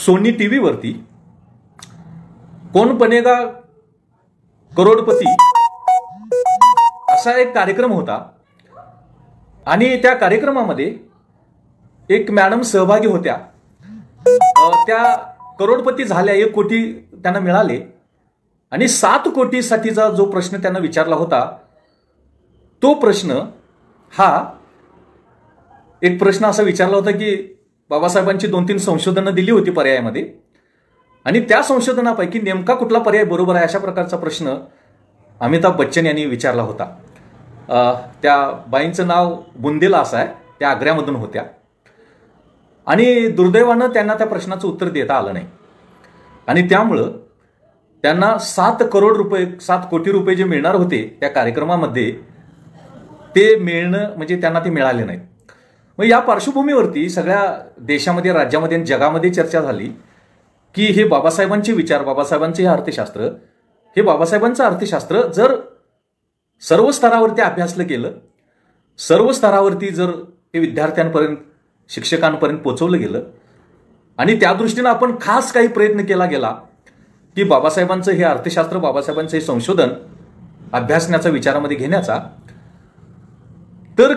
Sony TV वरती कौन बनेगा करोडपती असा एक कार्यक्रम होता आणि त्या कार्यक्रमामध्ये एक मॅडम सहभागी होत्या। त्या करोडपती झाल्या, 1 कोटी त्यांना मिळाले आणि 7 कोटीसाठीचा जो प्रश्न त्यांना विचारला होता तो प्रश्न हा एक प्रश्न असा विचारला होता की बाबासाहेबांची 2-3 संशोधनं दिली होती पर्यायामध्ये आणि त्या संशोधनापैकी नेमका कुठला पर्याय बरोबर आहे अशा प्रकारचा प्रश्न अमिताभ बच्चन यांनी विचारला होता। त्या बाईंचं नाव बुंदेला असं आहे, त्या आग्र्यामधून होत्या आणि दुर्दैवानं त्यांना त्या प्रश्नाचं उत्तर देता आलं नाही आणि त्यामुळं त्यांना 7 कोटी रुपये जे मिळणार होते त्या कार्यक्रमामध्ये ते मिळणं म्हणजे त्यांना ते मिळाले नाहीत। मग या पार्श्वभूमीवरती सगळ्या देशामध्ये, राज्यामध्ये आणि जगामध्ये चर्चा झाली की हे बाबासाहेबांचे विचार, बाबासाहेबांचे हे अर्थशास्त्र, हे बाबासाहेबांचं अर्थशास्त्र जर सर्व स्तरावरती अभ्यासलं गेलं, सर्व स्तरावरती जर ते विद्यार्थ्यांपर्यंत, शिक्षकांपर्यंत पोहोचवलं गेलं आणि त्या दृष्टीनं आपण खास काही प्रयत्न केला गेला की बाबासाहेबांचं हे अर्थशास्त्र, बाबासाहेबांचं हे संशोधन अभ्यासण्याचा, विचारामध्ये घेण्याचा, तर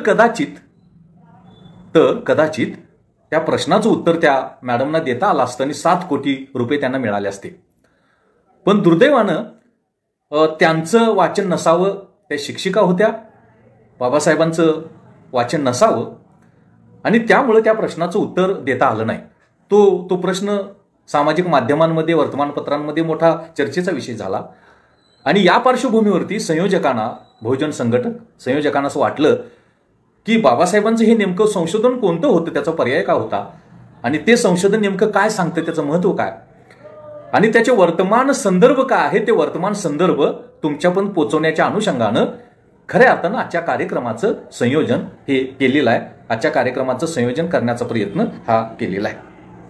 कदाचित त्या प्रश्नाचं उत्तर त्या मॅडमना देता आलं असतं आणि 7 कोटी रुपये त्यांना मिळाले असते। पण दुर्दैवानं त्यांचं वाचन नसावं, त्या शिक्षिका होत्या, बाबासाहेबांचं वाचन नसावं आणि त्यामुळे त्या प्रश्नाचं उत्तर देता आलं नाही। तो प्रश्न सामाजिक माध्यमांमध्ये, वर्तमानपत्रांमध्ये मोठा चर्चेचा विषय झाला आणि या पार्श्वभूमीवरती संयोजकांना, बहुजन संयोजकांना असं वाटलं की बाबासाहेबांचं हे नेमकं संशोधन कोणतं होतं, त्याचा पर्याय काय होता आणि ते संशोधन नेमकं काय सांगतं, त्याचं महत्व काय आणि त्याचे वर्तमान संदर्भ काय आहे, ते वर्तमान संदर्भ तुमच्यापर्यंत पोहोचवण्याच्या अनुषंगानं खऱ्या अर्थानं आजच्या कार्यक्रमाचं संयोजन हे केलेलं आहे। आजच्या कार्यक्रमाचं संयोजन करण्याचा प्रयत्न हा केलेला आहे।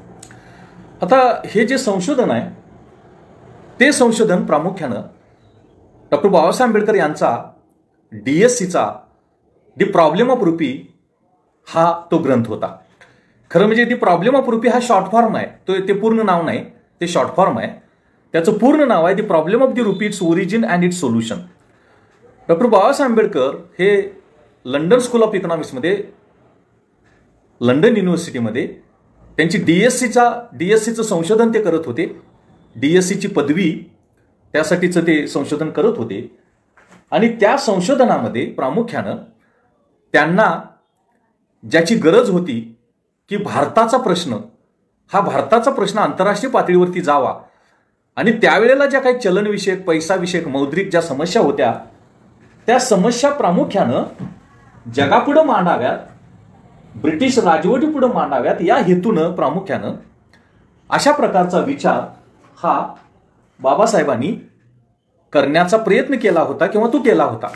आता हे जे संशोधन आहे ते संशोधन प्रामुख्यानं डॉक्टर बाबासाहेब आंबेडकर यांचा DSCचा दी प्रॉब्लेम ऑफ रुपी हा तो ग्रंथ होता। खरं म्हणजे दी प्रॉब्लेम ऑफ रुपी हा शॉर्ट फॉर्म आहे, ते पूर्ण नाव नाही, ते शॉर्ट फॉर्म आहे। त्याचं पूर्ण नाव आहे the problem of the rupee, its origin and its solution. Doctor Babasaheb Ambedkar हे लंडन स्कूल ऑफ इकॉनॉमिक्समध्ये, लंडन युनिव्हर्सिटीमध्ये त्यांची DSCचं संशोधन ते करत होते। DSCची पदवी त्यासाठीचं ते संशोधन करत होते आणि त्या संशोधनामध्ये प्रामुख्यानं त्यांना ज्याची गरज होती की भारताचा प्रश्न आंतरराष्ट्रीय पातळीवरती जावा आणि त्यावेळेला ज्या काही चलनविषयक, पैसाविषयक, मौद्रिक ज्या समस्या होत्या त्या समस्या प्रामुख्यानं जगापुढे मांडाव्यात, ब्रिटिश राजवटीपुढे मांडाव्यात या हेतूनं प्रामुख्यानं अशा प्रकारचा विचार हा बाबासाहेबांनी करण्याचा प्रयत्न केला होता किंवा तो केला होता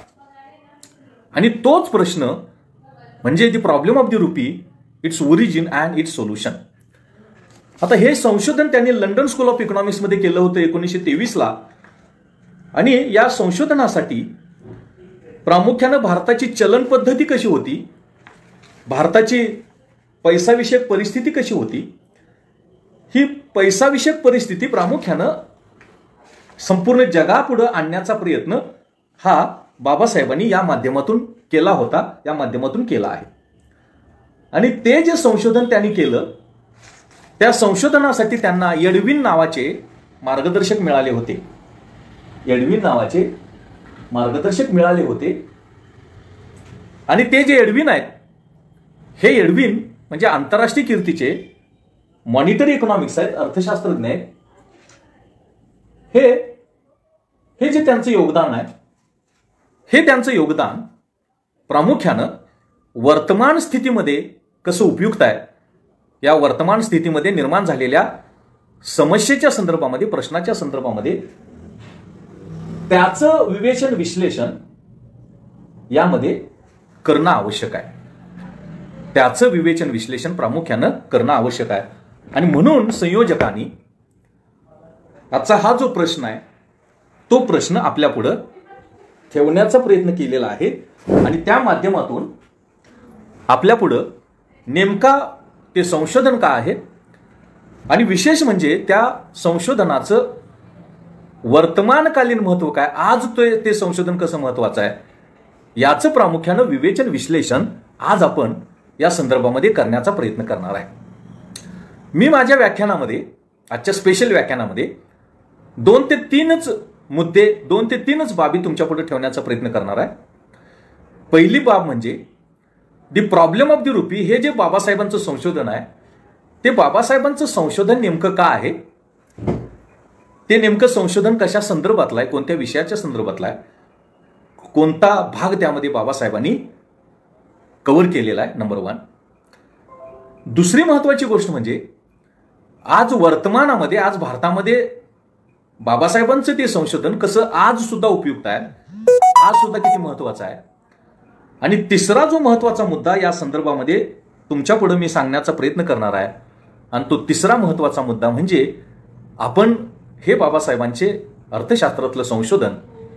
आणि तोच प्रश्न म्हणजे the problem of the rupee, its origin and its solution. आता हे संशोधन त्यांनी लंडन स्कूल ऑफ इकॉनॉमिक्समध्ये केलं होतं 1923ला आणि या संशोधनासाठी प्रामुख्यानं भारताची चलन पद्धती कशी होती, भारताची पैसाविषयक परिस्थिती कशी होती, ही पैसाविषयक परिस्थिती प्रामुख्यानं संपूर्ण जगापुढे आणण्याचा प्रयत्न हा बाबासाहेबांनी या माध्यमातून केला होता, या माध्यमातून केला आहे। आणि ते जे संशोधन त्यांनी केलं त्या संशोधनासाठी त्यांना एडविन नावाचे मार्गदर्शक मिळाले होते आणि ते जे एडविन आहेत, हे एडविन म्हणजे आंतरराष्ट्रीय कीर्तीचे मॉनिटरी इकॉनॉमिक्स आहेत, अर्थशास्त्रज्ञ आहेत। हे जे त्यांचं योगदान आहे, हे त्यांचं योगदान प्रामुख्यानं वर्तमान स्थितीमध्ये कसं उपयुक्त आहे, या वर्तमान स्थितीमध्ये निर्माण झालेल्या समस्येच्या संदर्भामध्ये, प्रश्नाच्या संदर्भामध्ये त्याचं विवेचन, विश्लेषण यामध्ये करणं आवश्यक आहे। त्याचं विवेचन, विश्लेषण प्रामुख्यानं करणं आवश्यक आहे आणि म्हणून संयोजकांनी आजचा हा जो प्रश्न आहे तो प्रश्न आपल्या पुढे ठेवण्याचा प्रयत्न केलेला आहे आणि त्या माध्यमातून आपल्या पुढे नेमका ते संशोधन काय आहे आणि विशेष म्हणजे त्या संशोधनाचं वर्तमानकालीन महत्व काय, आज ते संशोधन कसं महत्वाचं आहे, याचं प्रामुख्यानं विवेचन विश्लेषण आज आपण या संदर्भामध्ये करण्याचा प्रयत्न करणार आहे. मी माझ्या व्याख्यानामध्ये, आजच्या स्पेशल व्याख्यानामध्ये 2 ते 3च मुद्दे, 2 ते 3च बाबी तुमच्या पुढे ठेवण्याचा प्रयत्न करणार आहे. पहिली बाब म्हणजे the problem of the rupee. हे जे बाबासाहेबांचं संशोधन आहे, ते बाबासाहेबांचं संशोधन नेमकं का आहे, ते नेमकं संशोधन कशा संदर्भातलं आहे, कोणत्या विषयाच्या संदर्भातलं आहे, कोणता भाग त्यामध्ये बाबासाहेबांनी कव्हर केलेला आहे, नंबर 1. दुसरी महत्वाची गोष्ट म्हणजे आज वर्तमानामध्ये, आज भारतामध्ये बाबासाहेबांचं ते संशोधन कसं आज सुद्धा उपयुक्त आहे, आज सुद्धा किती महत्वाचं आहे. आणि तिसरा जो महत्वाचा मुद्दा या संदर्भामध्ये तुमच्या पुढे मी सांगण्याचा प्रयत्न करणार आहे, आणि तो तिसरा महत्वाचा मुद्दा म्हणजे आपण हे बाबासाहेबांचे अर्थशास्त्रातलं संशोधन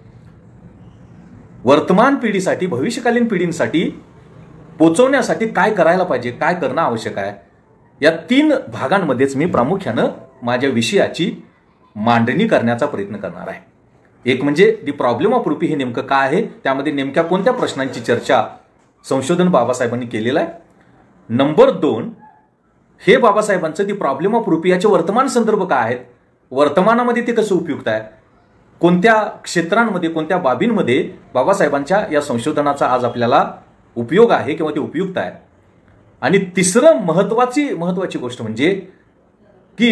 वर्तमान पिढीसाठी, भविष्यकालीन पिढींसाठी पोचवण्यासाठी काय करायला पाहिजे, काय करणं आवश्यक आहे, या 3 भागांमध्येच मी प्रामुख्यानं माझ्या विषयाची मांडणी करण्याचा प्रयत्न करणार आहे. एक म्हणजे दी प्रॉब्लेम ऑफ रुपी हे नेमकं काय आहे, त्यामध्ये नेमक्या कोणत्या प्रश्नांची चर्चा संशोधन बाबासाहेबांनी केलेलं आहे. नंबर 2, हे बाबासाहेबांचं दी प्रॉब्लेम ऑफ रुपी याचे वर्तमान संदर्भ काय आहेत, वर्तमानामध्ये ते कसं उपयुक्त आहे, कोणत्या क्षेत्रांमध्ये, कोणत्या बाबींमध्ये बाबासाहेबांच्या या संशोधनाचा आज आपल्याला उपयोग आहे किंवा ते उपयुक्त आहे. आणि तिसरं महत्वाची गोष्ट म्हणजे की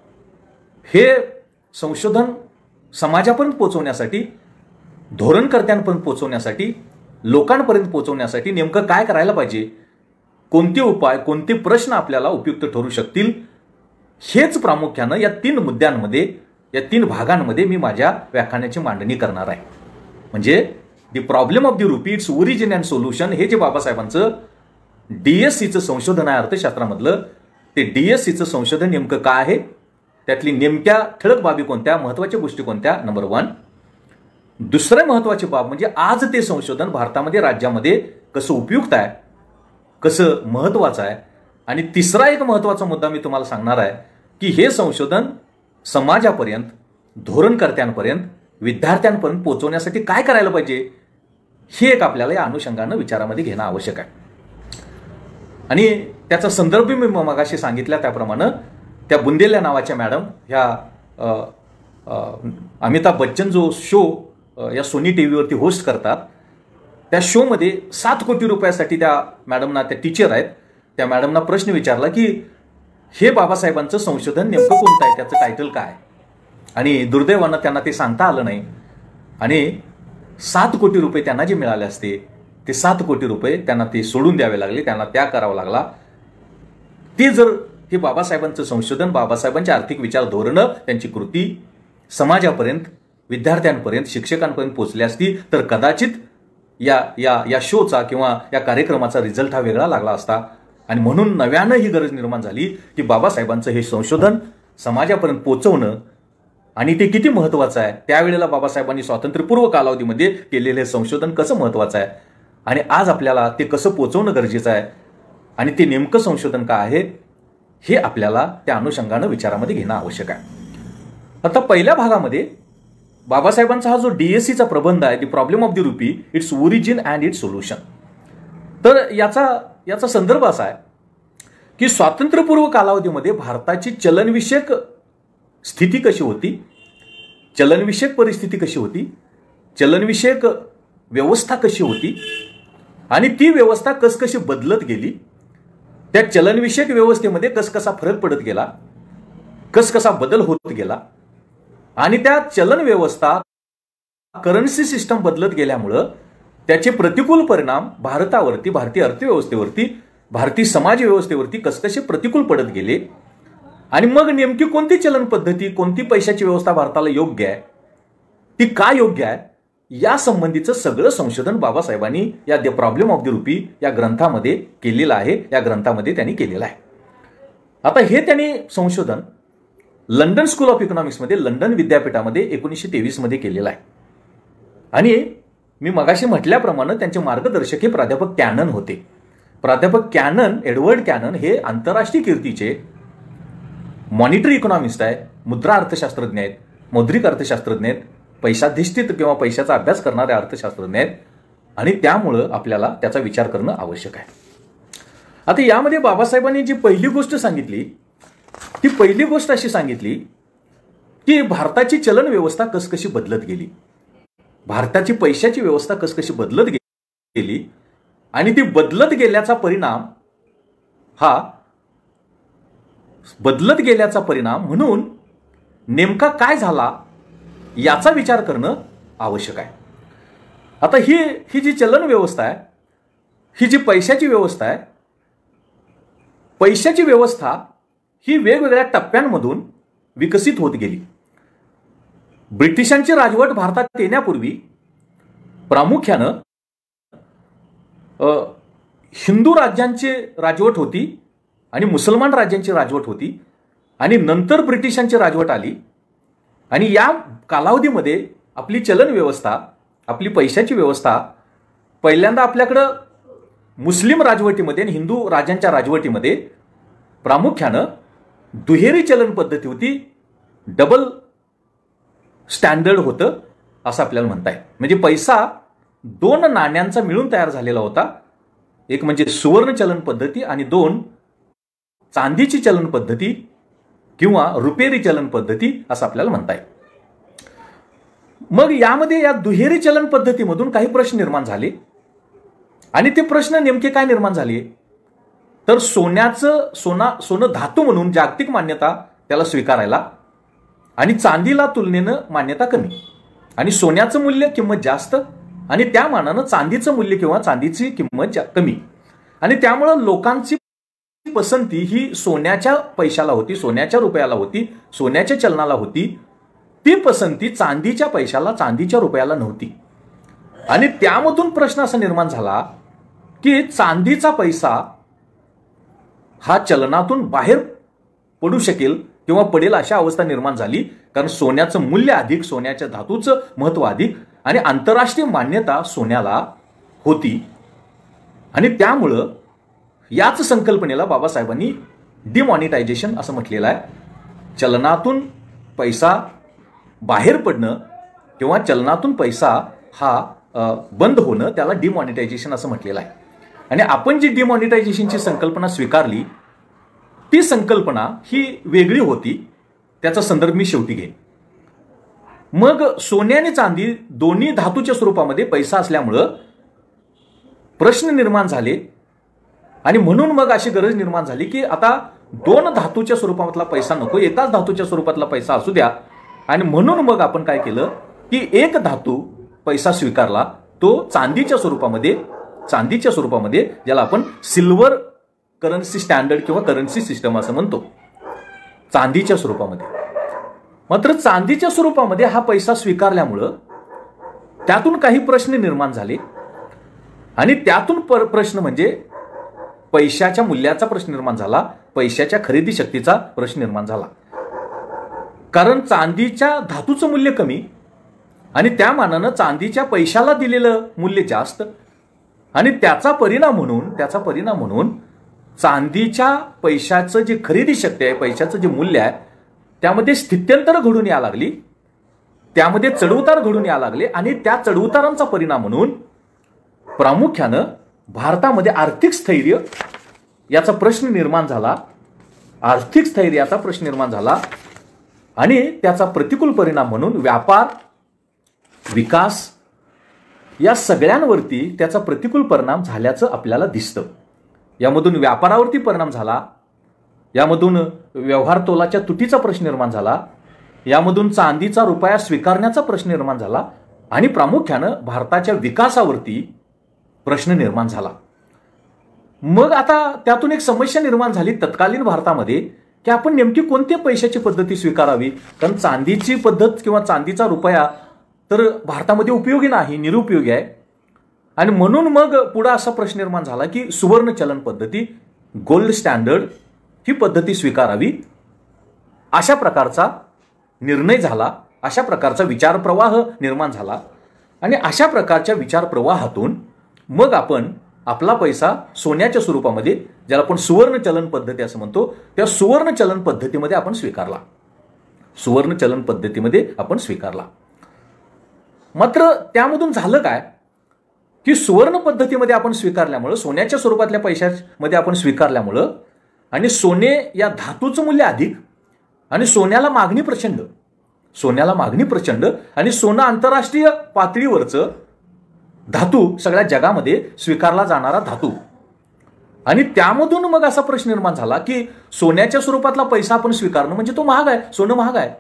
हे संशोधन समाजापर्यंत पोहोचवण्यासाठी, धोरणकर्त्यांपर्यंत पोहोचवण्यासाठी, लोकांपर्यंत पोहोचवण्यासाठी नेमकं काय करायला पाहिजे, कोणते उपाय, कोणते प्रश्न आपल्याला उपयुक्त ठरू शकतील, हेच प्रामुख्यानं या 3 मुद्द्यांमध्ये, या 3 भागांमध्ये मी माझ्या व्याख्यानाची मांडणी करणार आहे. म्हणजे the problem of the rupee, its origin and solution, हे जे बाबासाहेबांचं DSCचं संशोधन आहे अर्थशास्त्रामधलं, ते DSCचं संशोधन नेमकं काय आहे, त्यातली नेमक्या ठळक बाबी कोणत्या, महत्वाच्या गोष्टी कोणत्या, नंबर 1. दुसरं महत्वाची बाब म्हणजे आज ते संशोधन भारतामध्ये, राज्यामध्ये कसं उपयुक्त आहे, कसं महत्वाचं आहे. आणि तिसरा एक महत्वाचा मुद्दा मी तुम्हाला सांगणार आहे की हे संशोधन समाजापर्यंत, धोरणकर्त्यांपर्यंत, विद्यार्थ्यांपर्यंत पोहोचवण्यासाठी काय करायला पाहिजे, हे एक आपल्याला या अनुषंगानं विचारामध्ये घेणं आवश्यक आहे. आणि त्याचा संदर्भ मी मगाशी सांगितला त्याप्रमाणे त्या बुंदेल्या नावाच्या मॅडम, ह्या अमिताभ बच्चन जो शो या सोनी टीव्हीवरती होस्ट करतात, त्या शोमध्ये 7 कोटी रुपयासाठी त्या मॅडमना, त्या टीचर आहेत, त्या मॅडमना प्रश्न विचारला की हे बाबासाहेबांचं संशोधन नेमकं कोणतं आहे, त्याचं टायटल काय. आणि दुर्दैवानं त्यांना ते सांगता आलं नाही, आणि 7 कोटी रुपये त्यांना जे मिळाले असते, ते 7 कोटी रुपये त्यांना ते सोडून द्यावे लागले, त्यांना त्याग करावा लागला. ते जर हे बाबासाहेबांचं संशोधन, बाबासाहेबांचे आर्थिक विचार, धोरणं, त्यांची कृती समाजापर्यंत, विद्यार्थ्यांपर्यंत, शिक्षकांपर्यंत पोहोचली असती तर कदाचित या शोचा किंवा या कार्यक्रमाचा रिझल्ट हा वेगळा लागला असता. आणि म्हणून नव्यानं ही गरज निर्माण झाली की बाबासाहेबांचं हे संशोधन समाजापर्यंत पोहोचवणं, आणि ते किती महत्वाचं आहे, त्यावेळेला बाबासाहेबांनी स्वातंत्र्यपूर्व कालावधीमध्ये केलेले संशोधन कसं महत्वाचं आहे, आणि आज आपल्याला ते कसं पोहोचवणं गरजेचं आहे, आणि ते नेमकं संशोधन काय आहे, हे आपल्याला त्या अनुषंगानं विचारामध्ये घेणं आवश्यक आहे. आता पहिल्या भागामध्ये बाबासाहेबांचा हा जो DSCचा प्रबंध आहे, the problem of the rupee, its origin and its solution, तर याचा संदर्भ असा आहे की स्वातंत्र्यपूर्व कालावधीमध्ये भारताची चलनविषयक स्थिती कशी होती, चलनविषयक परिस्थिती कशी होती, चलनविषयक व्यवस्था कशी होती, आणि ती व्यवस्था कशी बदलत गेली, त्या चलनविषयक व्यवस्थेमध्ये कसा फरक पडत गेला, कसा बदल होत गेला, आणि त्या चलन व्यवस्था, करन्सी सिस्टम बदलत गेल्यामुळं त्याचे प्रतिकूल परिणाम भारतावरती, भारतीय अर्थव्यवस्थेवरती, भारतीय समाज व्यवस्थेवरती कसे प्रतिकूल पडत गेले, आणि मग नेमकी कोणती चलन पद्धती, कोणती पैशाची व्यवस्था भारताला योग्य आहे, ती का योग्य आहे, या संबंधीचं सगळं संशोधन बाबासाहेबांनी या the problem of the rupee या ग्रंथामध्ये केलेलं आहे, या ग्रंथामध्ये त्यांनी केलेलं आहे. आता हे त्यांनी संशोधन लंडन स्कूल ऑफ इकॉनॉमिक्समध्ये, लंडन विद्यापीठामध्ये 1923 मध्ये केलेलं आहे. आणि मी मगाशी म्हटल्याप्रमाणे त्यांचे मार्गदर्शक हे प्राध्यापक कॅनन होते. प्राध्यापक कॅनन, एडवर्ड कॅनन हे आंतरराष्ट्रीय कीर्तीचे मॉनिटरी इकॉनॉमिस्ट आहे, मुद्रा अर्थशास्त्रज्ञ आहेत, मौद्रिक अर्थशास्त्रज्ञ आहेत, पैशाधिष्ठित किंवा पैशाचा अभ्यास करणारे अर्थशास्त्रज्ञ आहेत आणि त्यामुळं आपल्याला त्याचा विचार करणं आवश्यक आहे. आता यामध्ये बाबासाहेबांनी जी पहिली गोष्ट सांगितली ती पहिली गोष्ट अशी सांगितली की भारताची चलन व्यवस्था कशी बदलत गेली, भारताची पैशाची व्यवस्था कशी बदलत गेली आणि ती बदलत गेल्याचा परिणाम म्हणून नेमका काय झाला याचा विचार करणं आवश्यक आहे. आता ही जी चलन व्यवस्था आहे, ही जी पैशाची व्यवस्था आहे, पैशाची व्यवस्था ही वेगवेगळ्या टप्प्यांमधून विकसित होत गेली. ब्रिटिशांची राजवट भारतात येण्यापूर्वी प्रामुख्यानं हिंदू राज्यांची राजवट होती आणि मुसलमान राज्यांची राजवट होती आणि नंतर ब्रिटिशांची राजवट आली आणि या कालावधीमध्ये आपली चलन व्यवस्था, आपली पैशाची व्यवस्था पहिल्यांदा आपल्याकडं मुस्लिम राजवटीमध्ये आणि हिंदू राजांच्या राजवटीमध्ये प्रामुख्यानं दुहेरी चलन पद्धती होती, डबल स्टँडर्ड होतं असं आपल्याला म्हणता येईल. म्हणजे पैसा दोन नाण्यांचा मिळून तयार झालेला होता, एक म्हणजे सुवर्ण चलन पद्धती आणि दोन चांदीची चलन पद्धती किंवा रुपेरी चलन पद्धती असं आपल्याला म्हणता येईल. मग यामध्ये या दुहेरी चलन पद्धतीमधून काही प्रश्न निर्माण झाले आणि ते प्रश्न नेमके काय निर्माण झाले तर सोनं धातू म्हणून जागतिक मान्यता त्याला स्वीकारायला आणि चांदीला तुलनेनं मान्यता कमी आणि सोन्याचं मूल्य किंमत जास्त आणि त्या मानानं चांदीचं मूल्य किंवा चांदीची किंमत कमी आणि त्यामुळं लोकांची पसंती ही सोन्याच्या पैशाला होती, सोन्याच्या रुपयाला होती, सोन्याच्या चलनाला होती. ती पसंती चांदीच्या पैशाला, चांदीच्या रुपयाला नव्हती. आणि त्यामधून प्रश्न असा निर्माण झाला की चांदीचा पैसा हा चलनातून बाहेर पडू शकेल किंवा पडेल अशा अवस्था निर्माण झाली, कारण सोन्याचं मूल्य अधिक, सोन्याच्या धातूचं महत्व अधिक आणि आंतरराष्ट्रीय मान्यता सोन्याला होती. आणि त्यामुळं याच संकल्पनेला बाबासाहेबांनी डिमॉनिटायझेशन असं म्हटलेलं आहे. चलनातून पैसा बाहेर पडणं किंवा चलनातून पैसा हा बंद होणं त्याला डिमॉनिटायझेशन असं म्हटलेलं आहे. आणि आपण जी डिमॉनिटायझेशनची संकल्पना स्वीकारली ती संकल्पना ही वेगळी होती, त्याचा संदर्भ मी शेवटी घेईन. मग सोने आणि चांदी दोन्ही धातूच्या स्वरूपामध्ये पैसा असल्यामुळं प्रश्न निर्माण झाले आणि म्हणून मग अशी गरज निर्माण झाली की आता दोन धातूच्या स्वरूपातला पैसा नको, एकाच धातूच्या स्वरूपातला पैसा असू द्या. आणि म्हणून मग आपण काय केलं की एक धातू पैसा स्वीकारला, तो चांदीच्या स्वरूपामध्ये ज्याला आपण सिल्वर करन्सी स्टँडर्ड किंवा करन्सी सिस्टम असं म्हणतो, चांदीच्या स्वरूपामध्ये. मात्र चांदीच्या स्वरूपामध्ये हा पैसा स्वीकारल्यामुळं त्यातून काही प्रश्न निर्माण झाले आणि त्यातून प्रश्न म्हणजे पैशाच्या मूल्याचा प्रश्न निर्माण झाला, पैशाच्या खरेदी शक्तीचा प्रश्न निर्माण झाला. कारण चांदीच्या धातूचं मूल्य कमी आणि त्या मानानं चांदीच्या पैशाला दिलेलं मूल्य जास्त आणि त्याचा परिणाम म्हणून चांदीच्या पैशाचं जे खरेदी शक्ती आहे, पैशाचं जे मूल्य आहे त्यामध्ये स्थित्यंतर घडून यायला लागली, त्यामध्ये चढउतार घडून यायला लागले आणि त्या चढउतारांचा परिणाम म्हणून प्रामुख्यानं भारतामध्ये आर्थिक स्थैर्य याचा प्रश्न निर्माण झाला आणि त्याचा प्रतिकूल परिणाम म्हणून व्यापार, विकास या सगळ्यांवरती त्याचा प्रतिकूल परिणाम झाल्याचं आपल्याला दिसतं. यामधून व्यापारावरती परिणाम झाला, यामधून व्यवहार तोलाच्या तुटीचा प्रश्न निर्माण झाला, यामधून चांदीचा रुपया स्वीकारण्याचा प्रश्न निर्माण झाला आणि प्रामुख्यानं भारताच्या विकासावरती प्रश्न निर्माण झाला. मग आता त्यातून एक समस्या निर्माण झाली तत्कालीन भारतामध्ये की आपण नेमकी कोणत्या पैशाची पद्धती स्वीकारावी, कारण चांदीची पद्धत किंवा चांदीचा रुपया तर भारतामध्ये उपयोगी नाही, निरुपयोगी आहे. आणि म्हणून मग पुढे असा प्रश्न निर्माण झाला की सुवर्ण चलन पद्धती, गोल्ड स्टँडर्ड ही पद्धती स्वीकारावी. अशा प्रकारचा निर्णय झाला, अशा प्रकारचा विचारप्रवाह निर्माण झाला आणि अशा प्रकारच्या विचारप्रवाहातून मग आपण आपला पैसा सोन्याच्या स्वरूपामध्ये ज्याला आपण सुवर्ण चलन पद्धती असं म्हणतो, त्या सुवर्ण चलन पद्धतीमध्ये आपण स्वीकारला. सुवर्ण चलन पद्धतीमध्ये आपण स्वीकारला. मात्र त्यामधून झालं काय की सुवर्ण पद्धतीमध्ये आपण स्वीकारल्यामुळं, सोन्याच्या स्वरूपातल्या पैशामध्ये आपण स्वीकारल्यामुळं, आणि सोने या धातूचं मूल्य अधिक आणि सोन्याला मागणी प्रचंड, सोन्याला मागणी प्रचंड आणि सोनं आंतरराष्ट्रीय पातळीवरचं धातू, सगळ्या जगामध्ये स्वीकारला जाणारा धातू. आणि त्यामधून मग असा प्रश्न निर्माण झाला की सोन्याच्या स्वरूपातला पैसा आपण स्वीकारणं म्हणजे तो महाग आहे, सोनं महाग आहे,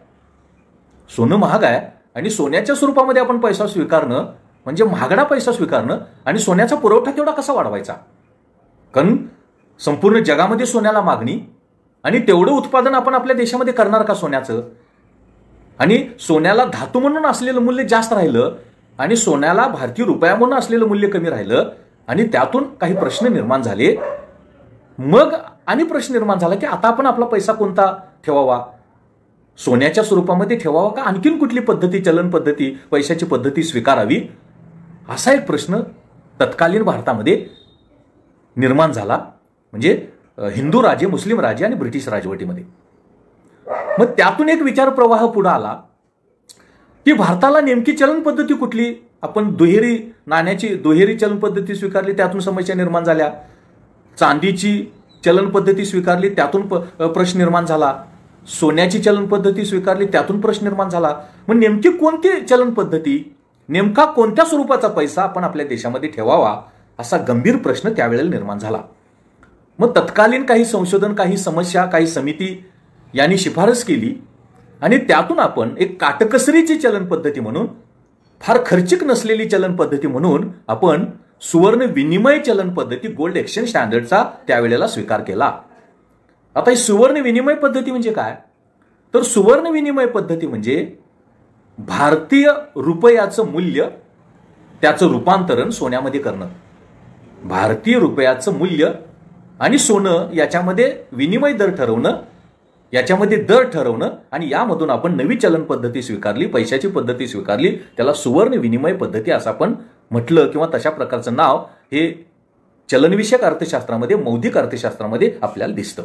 सोनं महाग आहे आणि सोन्याच्या स्वरूपामध्ये आपण पैसा स्वीकारणं म्हणजे महागडा पैसा स्वीकारणं, आणि सोन्याचा पुरवठा तेवढा कसा वाढवायचा? कारण संपूर्ण जगामध्ये सोन्याला मागणी आणि तेवढं उत्पादन आपण आपल्या देशामध्ये करणार का सोन्याचं? आणि सोन्याला धातू म्हणून असलेलं मूल्य जास्त राहिलं आणि सोन्याला भारतीय रुपया म्हणून असलेलं मूल्य कमी राहिलं, आणि त्यातून काही प्रश्न निर्माण झाले. मग आणि प्रश्न निर्माण झाला की आता आपण आपला पैसा कोणता ठेवावा? सोन्याच्या स्वरूपामध्ये ठेवावा का आणखीन कुठली पद्धती, चलन पद्धती, पैशाची पद्धती स्वीकारावी? असा एक प्रश्न तत्कालीन भारतामध्ये निर्माण झाला, म्हणजे हिंदू राजे, मुस्लिम राजे आणि ब्रिटिश राजवटीमध्ये. मग त्यातून एक विचार प्रवाह पुढे आला की भारताला नेमकी चलन पद्धती कुठली? आपण दुहेरी नाण्याची दुहेरी चलन पद्धती स्वीकारली, त्यातून समस्या निर्माण झाल्या. चांदीची चलन पद्धती स्वीकारली, त्यातून प्रश्न निर्माण झाला. सोन्याची चलन पद्धती स्वीकारली, त्यातून प्रश्न निर्माण झाला. मग नेमकी कोणती चलन पद्धती, नेमका कोणत्या स्वरूपाचा पैसा आपण आपल्या देशामध्ये ठेवावा, असा गंभीर प्रश्न त्यावेळेला निर्माण झाला. मग तत्कालीन काही संशोधन, काही समस्या, काही समिती यांनी शिफारस केली आणि त्यातून आपण एक काटकसरीची चलन पद्धती म्हणून, फार खर्चिक नसलेली चलन पद्धती म्हणून आपण सुवर्ण विनिमय चलन पद्धती, गोल्ड एक्सचेंज स्टँडर्डचा त्यावेळेला स्वीकार केला. आता ही सुवर्ण विनिमय पद्धती म्हणजे काय? तर सुवर्ण विनिमय पद्धती म्हणजे भारतीय रुपयाचं मूल्य, त्याचं रूपांतरण सोन्यामध्ये करणं. भारतीय रुपयाचं मूल्य आणि सोनं याच्यामध्ये विनिमय दर ठरवणं, याच्यामध्ये दर ठरवणं, आणि यामधून आपण नवी चलन पद्धती स्वीकारली, पैशाची पद्धती स्वीकारली. त्याला सुवर्ण विनिमय पद्धती असं आपण म्हटलं, किंवा तशा प्रकारचं नाव हे चलनविषयक अर्थशास्त्रामध्ये, मौद्रिक अर्थशास्त्रामध्ये आपल्याला दिसतं.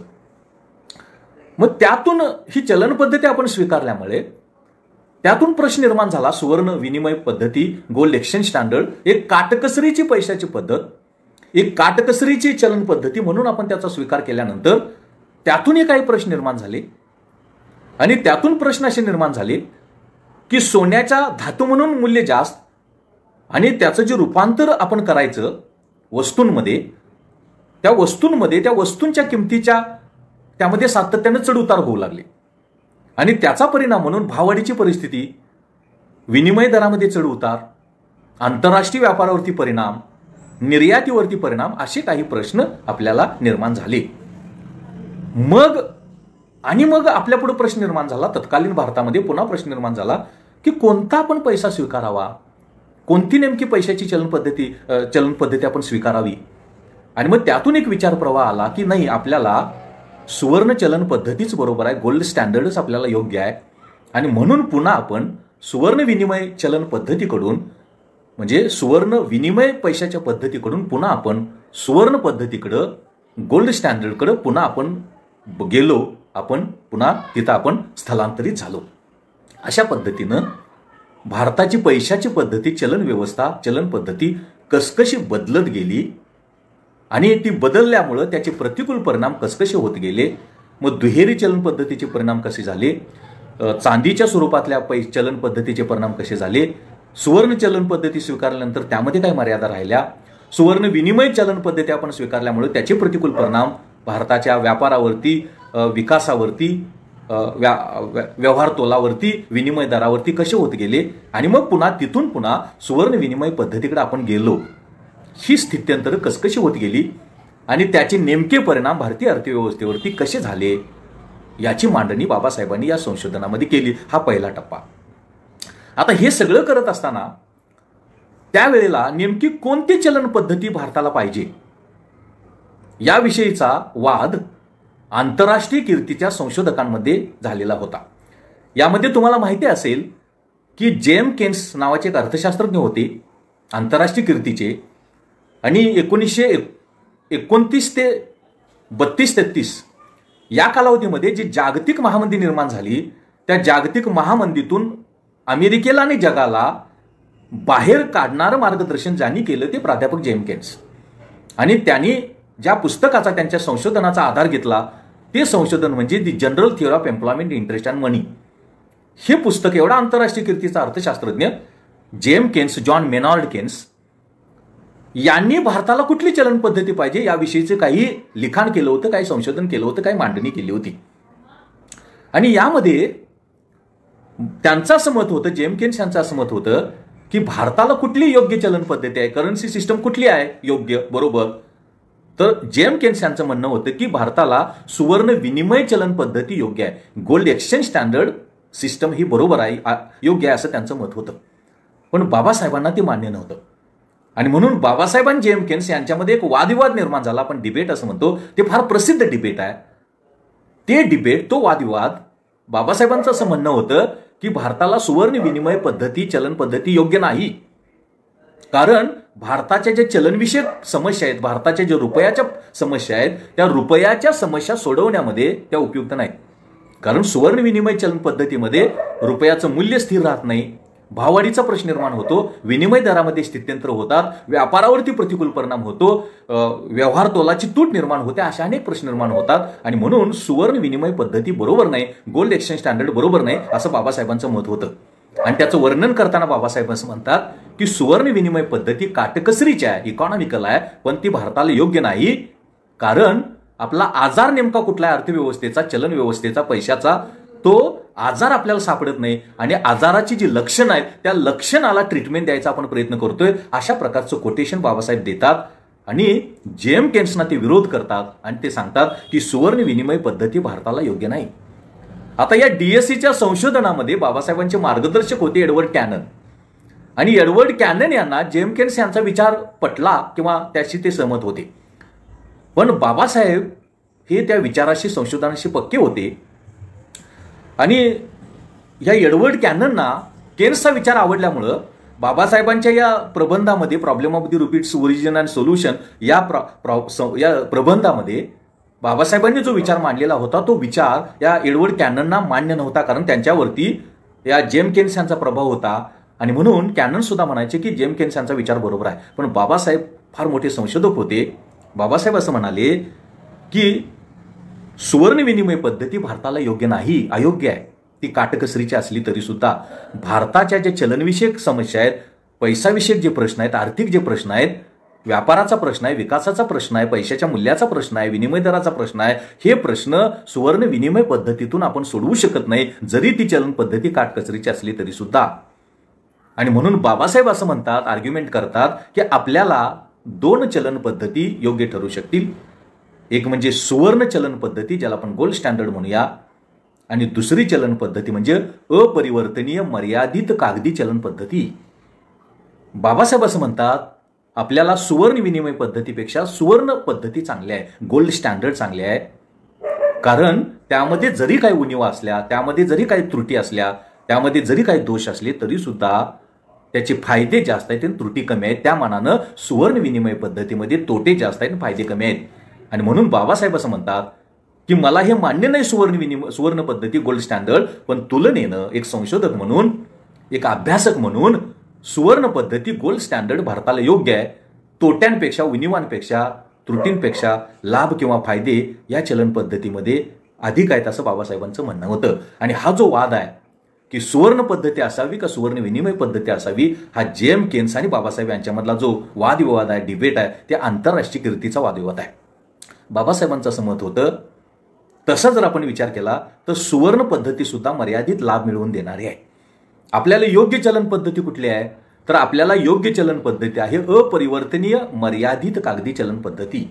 मग त्यातून ही चलन पद्धती आपण स्वीकारल्यामुळे त्यातून प्रश्न निर्माण झाला. सुवर्ण विनिमय पद्धती, गोल्ड एक्सचेंज स्टँडर्ड, एक काटकसरीची पैशाची पद्धत, एक काटकसरीची चलन पद्धती म्हणून आपण त्याचा स्वीकार केल्यानंतर त्यातूनही काही प्रश्न निर्माण झाले. आणि त्यातून प्रश्न असे निर्माण झाले की सोन्याच्या धातू म्हणून मूल्य जास्त आणि त्याचं जे रूपांतर आपण करायचं वस्तूंमध्ये, त्या वस्तूंच्या किमतीच्या त्यामध्ये सातत्याने चढउतार होऊ लागले. आणि त्याचा परिणाम म्हणून भाववाढीची परिस्थिती, विनिमय दरामध्ये चढउतार, आंतरराष्ट्रीय व्यापारावरती परिणाम, निर्यातीवरती परिणाम, असे काही प्रश्न आपल्याला निर्माण झाले. मग आपल्या पुढे प्रश्न निर्माण झाला, तत्कालीन भारतामध्ये पुन्हा प्रश्न निर्माण झाला की कोणता आपण पैसा स्वीकारावा, कोणती नेमकी पैशाची चलन पद्धती आपण स्वीकारावी. आणि मग त्यातून एक विचार प्रवाह आला की नाही, आपल्याला सुवर्ण चलन पद्धतीच बरोबर आहे, गोल्ड स्टँडर्डच आपल्याला योग्य आहे. आणि म्हणून पुन्हा आपण सुवर्ण विनिमय चलन पद्धतीकडून, म्हणजे सुवर्ण विनिमय पैशाच्या पद्धतीकडून पुन्हा आपण सुवर्ण पद्धतीकडं, गोल्ड स्टँडर्डकडं पुन्हा आपण गेलो, आपण पुन्हा तिथं आपण स्थलांतरित झालो. अशा पद्धतीनं भारताची पैशाची पद्धती, चलन व्यवस्था, चलन पद्धती कसकशी बदलत गेली आणि ती बदलल्यामुळं त्याचे प्रतिकूल परिणाम कसकसे होत गेले. मग दुहेरी चलन पद्धतीचे परिणाम कसे झाले, चांदीच्या स्वरूपातल्या चलन पद्धतीचे परिणाम कसे झाले, सुवर्ण चलन पद्धती स्वीकारल्यानंतर त्यामध्ये काय मर्यादा राहिल्या, सुवर्ण विनिमय चलन पद्धती आपण स्वीकारल्यामुळे त्याचे प्रतिकूल परिणाम भारताच्या व्यापारावरती, विकासावरती, व्यवहार तोलावरती, विनिमय दरावरती कसे होत गेले. आणि मग पुन्हा तिथून पुन्हा सुवर्ण विनिमय पद्धतीकडे आपण गेलो. ही स्थित्यंतर कसकशी होत गेली आणि त्याचे नेमके परिणाम भारतीय अर्थव्यवस्थेवरती कसे झाले, याची मांडणी बाबासाहेबांनी या संशोधनामध्ये केली. हा पहिला टप्पा. आता हे सगळं करत असताना त्यावेळेला नेमकी कोणती चलन पद्धती भारताला पाहिजे, याविषयीचा वाद आंतरराष्ट्रीय कीर्तीच्या संशोधकांमध्ये झालेला होता. यामध्ये तुम्हाला माहिती असेल की जेम केन्स नावाचे एक अर्थशास्त्रज्ञ होते आंतरराष्ट्रीय कीर्तीचे, आणि 1929 ते 32-33 या कालावधीमध्ये जी जागतिक महामंदी निर्माण झाली, त्या जागतिक महामंदीतून अमेरिकेला आणि जगाला बाहेर काढणारं मार्गदर्शन ज्यांनी केलं ते प्राध्यापक जेम केन्स. आणि त्यांनी ज्या पुस्तकाचा त्यांच्या संशोधनाचा आधार घेतला ते संशोधन म्हणजे the general theory of employment, interest and money. हे पुस्तक एवढा आंतरराष्ट्रीय कीर्तीचा अर्थशास्त्रज्ञ James Keynes, John Maynard Keynes यांनी भारताला कुठली चलन पद्धती पाहिजे याविषयीचे काही लिखाण केलं होतं, काही संशोधन केलं होतं, काही मांडणी केली होती. आणि यामध्ये त्यांचं असं मत होतं, जेम केन्स यांचं असं मत होतं की भारताला कुठली योग्य चलन पद्धती आहे, करन्सी सिस्टम कुठली आहे योग्य, बरोबर. तर जेम केन्स यांचं म्हणणं होतं की भारताला सुवर्ण विनिमय चलन पद्धती योग्य आहे, गोल्ड एक्सचेंज स्टँडर्ड सिस्टम ही बरोबर आहे, योग्य आहे असं त्यांचं मत होतं. पण बाबासाहेबांना ते मान्य नव्हतं. आणि म्हणून बाबासाहेब आणि जेम केन्स यांच्यामध्ये एक वादविवाद निर्माण झाला. आपण डिबेट असं म्हणतो, ते फार प्रसिद्ध डिबेट आहे. ते डिबेट, तो वादविवाद, बाबासाहेबांचं असं म्हणणं होतं की भारताला सुवर्ण विनिमय पद्धती, चलन पद्धती योग्य नाही, कारण भारताच्या जे चलनविषयक समस्या आहेत, भारताच्या जे रुपयाच्या समस्या आहेत, त्या रुपयाच्या समस्या सोडवण्यामध्ये त्या उपयुक्त नाहीत. कारण सुवर्ण विनिमय चलन पद्धतीमध्ये रुपयाचं मूल्य स्थिर राहत नाही, भाववाढीचा प्रश्न निर्माण होतो, विनिमय दरामध्ये स्थित्यंतर होतात, व्यापारावरती प्रतिकूल परिणाम होतो, व्यवहार तोलाची तूट निर्माण होते, अशा अनेक प्रश्न निर्माण होतात. आणि म्हणून सुवर्ण विनिमय पद्धती बरोबर नाही, गोल्ड एक्सचेंज स्टँडर्ड बरोबर नाही असं बाबासाहेबांचं मत होतं. आणि त्याचं वर्णन करताना बाबासाहेब असं म्हणतात की सुवर्ण विनिमय पद्धती काटकसरीची आहे, इकॉनॉमिकल आहे, पण ती भारताला योग्य नाही, कारण आपला आजार नेमका कुठला आहे, अर्थव्यवस्थेचा, चलन व्यवस्थेचा, पैशाचा, तो आजार आपल्याला सापडत नाही. आणि आजाराची जी लक्षणं आहेत त्या लक्षणाला ट्रीटमेंट द्यायचा आपण प्रयत्न करतोय, अशा प्रकारचं कोटेशन बाबासाहेब देतात. आणि जेम केन्सना ते विरोध करतात आणि ते सांगतात की सुवर्ण विनिमय पद्धती भारताला योग्य नाही. आता या डीएससीच्या संशोधनामध्ये बाबासाहेबांचे मार्गदर्शक होते एडवर्ड कॅनन. आणि एडवर्ड कॅनन यांना जेम केन्स यांचा विचार पटला किंवा त्याशी ते सहमत होते. पण बाबासाहेब हे त्या विचाराशी, संशोधनाशी पक्के होते. आणि या एडवर्ड कॅननना केन्सचा विचार आवडल्यामुळं बाबासाहेबांच्या या प्रबंधामध्ये, problem of the rupee its origin and solution या प्रबंधामध्ये बाबासाहेबांनी जो विचार मांडलेला होता तो विचार या एडवर्ड कॅननना मान्य नव्हता, कारण त्यांच्यावरती या जेम केन्स यांचा प्रभाव होता. आणि म्हणून कॅनन सुद्धा म्हणायचे की जेम केन्स यांचा विचार बरोबर आहे. पण बाबासाहेब फार मोठे संशोधक होते. बाबासाहेब असं म्हणाले की सुवर्ण विनिमय पद्धती भारताला योग्य नाही, अयोग्य आहे. ती काटकसरीची असली तरी सुद्धा भारताच्या ज्या चलनविषयक समस्या आहेत, पैसाविषयक जे प्रश्न आहेत, आर्थिक जे प्रश्न आहेत, व्यापाराचा प्रश्न आहे, विकासाचा प्रश्न आहे, पैशाच्या मूल्याचा प्रश्न आहे, विनिमय दराचा प्रश्न आहे, हे प्रश्न सुवर्ण विनिमय पद्धतीतून आपण सोडवू शकत नाही, जरी ती चलन पद्धती काटकसरीची असली तरी सुद्धा. आणि म्हणून बाबासाहेब असं म्हणतात, आर्ग्युमेंट करतात की आपल्याला 2 चलन पद्धती योग्य ठरू शकतील. एक म्हणजे सुवर्ण चलन पद्धती, ज्याला आपण गोल्ड स्टँडर्ड म्हणूया, आणि दुसरी चलन पद्धती म्हणजे अपरिवर्तनीय मर्यादित कागदी चलन पद्धती. बाबासाहेब असं म्हणतात आपल्याला सुवर्ण विनिमय पद्धतीपेक्षा सुवर्ण पद्धती चांगली आहे, गोल्ड स्टँडर्ड चांगले आहे, कारण त्यामध्ये जरी काही उणिवा असल्या, त्यामध्ये जरी काही त्रुटी असल्या, त्यामध्ये जरी काही दोष असले तरी सुद्धा त्याचे फायदे जास्त आहेत आणि त्रुटी कमी आहेत. त्या मानानं सुवर्ण विनिमय पद्धतीमध्ये तोटे जास्त आहेत आणि फायदे कमी आहेत. आणि म्हणून बाबासाहेब असं म्हणतात की मला हे मान्य नाही सुवर्ण पद्धती, गोल्ड स्टँडर्ड, पण तुलनेनं एक संशोधक म्हणून, एक अभ्यासक म्हणून सुवर्ण पद्धती, गोल्ड स्टँडर्ड भारताला योग्य आहे. तोट्यांपेक्षा, उणिवांपेक्षा, त्रुटींपेक्षा लाभ किंवा फायदे या चलन पद्धतीमध्ये अधिक आहेत असं बाबासाहेबांचं म्हणणं होतं. आणि हा जो वाद आहे की सुवर्ण पद्धती असावी का सुवर्ण विनिमय पद्धती असावी, हा जेम केन्स आणि बाबासाहेब यांच्यामधला जो वादविवाद आहे, डिबेट आहे, ते आंतरराष्ट्रीय कीर्तीचा वादविवाद आहे. बाबासाहेबांचं असं मत होतं, तसा जर आपण विचार केला तर सुवर्ण पद्धती सुद्धा मर्यादित लाभ मिळवून देणारी आहे. आपल्याला योग्य चलन पद्धती कुठली आहे, तर आपल्याला योग्य चलन पद्धती आहे अपरिवर्तनीय मर्यादित कागदी चलन पद्धती.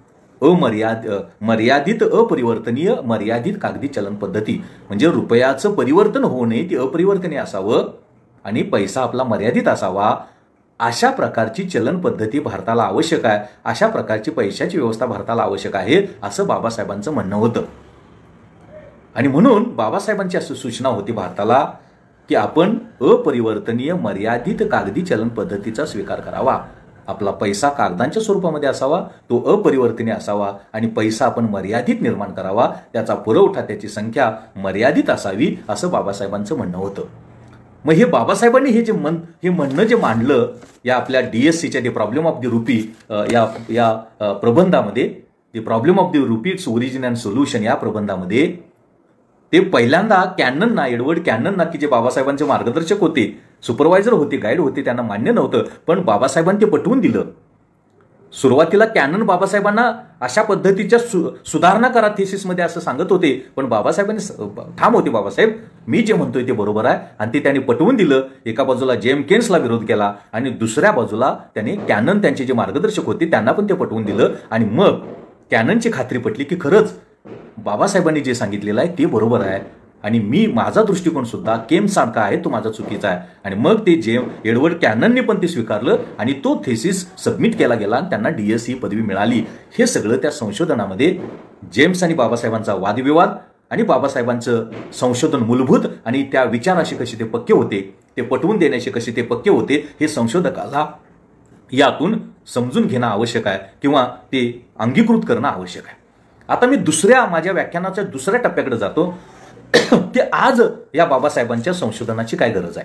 मर्यादित अपरिवर्तनीय मर्यादित कागदी चलन पद्धती म्हणजे रुपयाचं परिवर्तन होऊ नये, ती अपरिवर्तनीय असावं आणि पैसा आपला मर्यादित असावा, अशा प्रकारची चलन पद्धती भारताला आवश्यक आहे, अशा प्रकारची पैशाची व्यवस्था भारताला आवश्यक आहे, असं बाबासाहेबांचं म्हणणं होतं. आणि म्हणून बाबासाहेबांची अशी सूचना होती भारताला की आपण अपरिवर्तनीय मर्यादित कागदी चलन पद्धतीचा स्वीकार करावा. आपला पैसा कागदांच्या स्वरूपामध्ये असावा, तो अपरिवर्तनीय असावा आणि पैसा आपण मर्यादित निर्माण करावा, त्याचा पुरवठा, त्याची संख्या मर्यादित असावी, असं बाबासाहेबांचं म्हणणं होतं. मग हे बाबासाहेबांनी हे म्हणणं जे मांडलं या आपल्या DSCच्या the problem of the rupee या प्रबंधामध्ये, the problem of the rupee its origin and solution या प्रबंधामध्ये, ते पहिल्यांदा कॅननना, एडवर्ड कॅननना, की जे बाबासाहेबांचे मार्गदर्शक होते, सुपरवायझर होते, गाईड होते, त्यांना मान्य नव्हतं, पण बाबासाहेबांनी ते पटवून दिलं. सुरुवातीला कॅनन बाबासाहेबांना अशा पद्धतीच्या सुधारणा करा थेसिसमध्ये असं सांगत होते, पण बाबासाहेबांनी ठाम होते, बाबासाहेब मी जे म्हणतोय ते बरोबर आहे, आणि ते त्यांनी पटवून दिलं. एका बाजूला जेम केन्सला विरोध केला आणि दुसऱ्या बाजूला त्यांनी कॅनन, त्यांचे जे मार्गदर्शक होते, त्यांना पण ते पटवून दिलं. आणि मग कॅननची खात्री पटली की खरंच बाबासाहेबांनी जे सांगितलेलं आहे ते बरोबर आहे आणि माझा दृष्टिकोन सुद्धा केम्ससारखा आहे, तो माझा चुकीचा आहे. आणि मग ते एडवर्ड कॅननने पण ते स्वीकारलं आणि तो थेसिस सबमिट केला गेला आणि त्यांना DSc पदवी मिळाली. हे सगळं त्या संशोधनामध्ये जेम्स आणि बाबासाहेबांचा वादविवाद आणि बाबासाहेबांचं संशोधन मूलभूत आणि त्या विचाराशी कसे ते पक्के होते, ते पटवून देण्याचे कसे ते पक्के होते, हे संशोधकाला यातून समजून घेणं आवश्यक आहे किंवा ते अंगीकृत करणं आवश्यक आहे. आता मी माझ्या व्याख्यानाच्या दुसऱ्या टप्प्याकडे जातो की आज या बाबासाहेबांच्या संशोधनाची काय गरज आहे.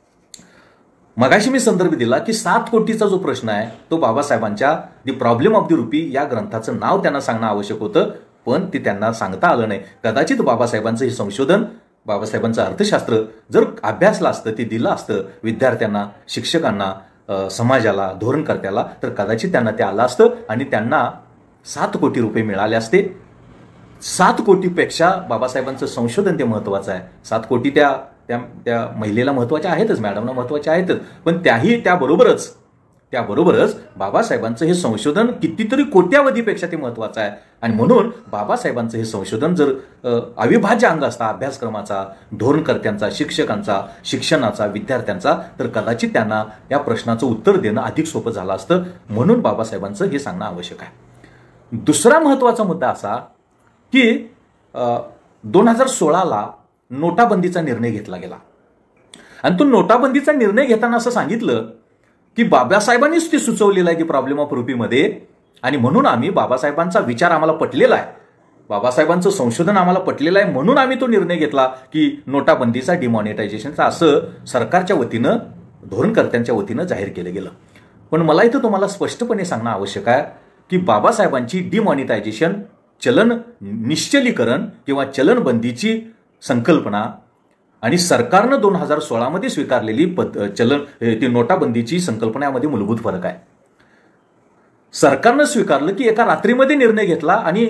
मगाशी मी संदर्भ दिला की 7 कोटीचा जो प्रश्न आहे तो बाबासाहेबांच्या the problem of the rupee या ग्रंथाचं नाव त्यांना सांगणं आवश्यक होतं, पण ते त्यांना सांगता आलं नाही. कदाचित बाबासाहेबांचं हे संशोधन, बाबासाहेबांचं अर्थशास्त्र जर अभ्यासलं असतं, ते दिलं असतं विद्यार्थ्यांना, शिक्षकांना, समाजाला, धोरणकर्त्याला, तर कदाचित त्यांना ते आलं असतं आणि त्यांना 7 कोटी रुपये मिळाले असते. 7 कोटीपेक्षा बाबासाहेबांचं संशोधन ते महत्वाचं आहे. 7 कोटी त्या महिलेला महत्वाच्या आहेतच, मॅडमला महत्वाच्या आहेतच, पण त्याबरोबरच बाबासाहेबांचं हे संशोधन कितीतरी कोट्यावधीपेक्षा ते महत्वाचं आहे. आणि म्हणून बाबासाहेबांचं हे संशोधन जर अविभाज्य अंग असता अभ्यासक्रमाचा, धोरणकर्त्यांचा, शिक्षकांचा, शिक्षणाचा, विद्यार्थ्यांचा, तर कदाचित त्यांना या प्रश्नाचं उत्तर देणं अधिक सोपं झालं असतं. म्हणून बाबासाहेबांचं हे सांगणं आवश्यक आहे. दुसरा महत्वाचा मुद्दा असा की 2016ला नोटाबंदीचा निर्णय घेतला गेला आणि तो नोटाबंदीचा निर्णय घेताना असं सांगितलं की बाबासाहेबांनीच ते सुचवलेलं आहे की प्रॉब्लेम ऑफ रुपीमध्ये, आणि म्हणून आम्ही बाबासाहेबांचा विचार आम्हाला पटलेला आहे, बाबासाहेबांचं संशोधन आम्हाला पटलेलं आहे, म्हणून आम्ही तो निर्णय घेतला की नोटाबंदीचा, डिमॉनिटायझेशनचा, असं सरकारच्या वतीनं, धोरणकर्त्यांच्या वतीनं जाहीर केलं गेलं. पण मला इथं तुम्हाला स्पष्टपणे सांगणं आवश्यक आहे की बाबासाहेबांची डिमॉनिटायझेशन, चलन निश्चलीकरण किंवा चलनबंदीची संकल्पना आणि सरकारनं 2016मध्ये स्वीकारलेली ती नोटाबंदीची संकल्पना यामध्ये मूलभूत फरक आहे. सरकारनं स्वीकारलं की एका रात्रीमध्ये निर्णय घेतला आणि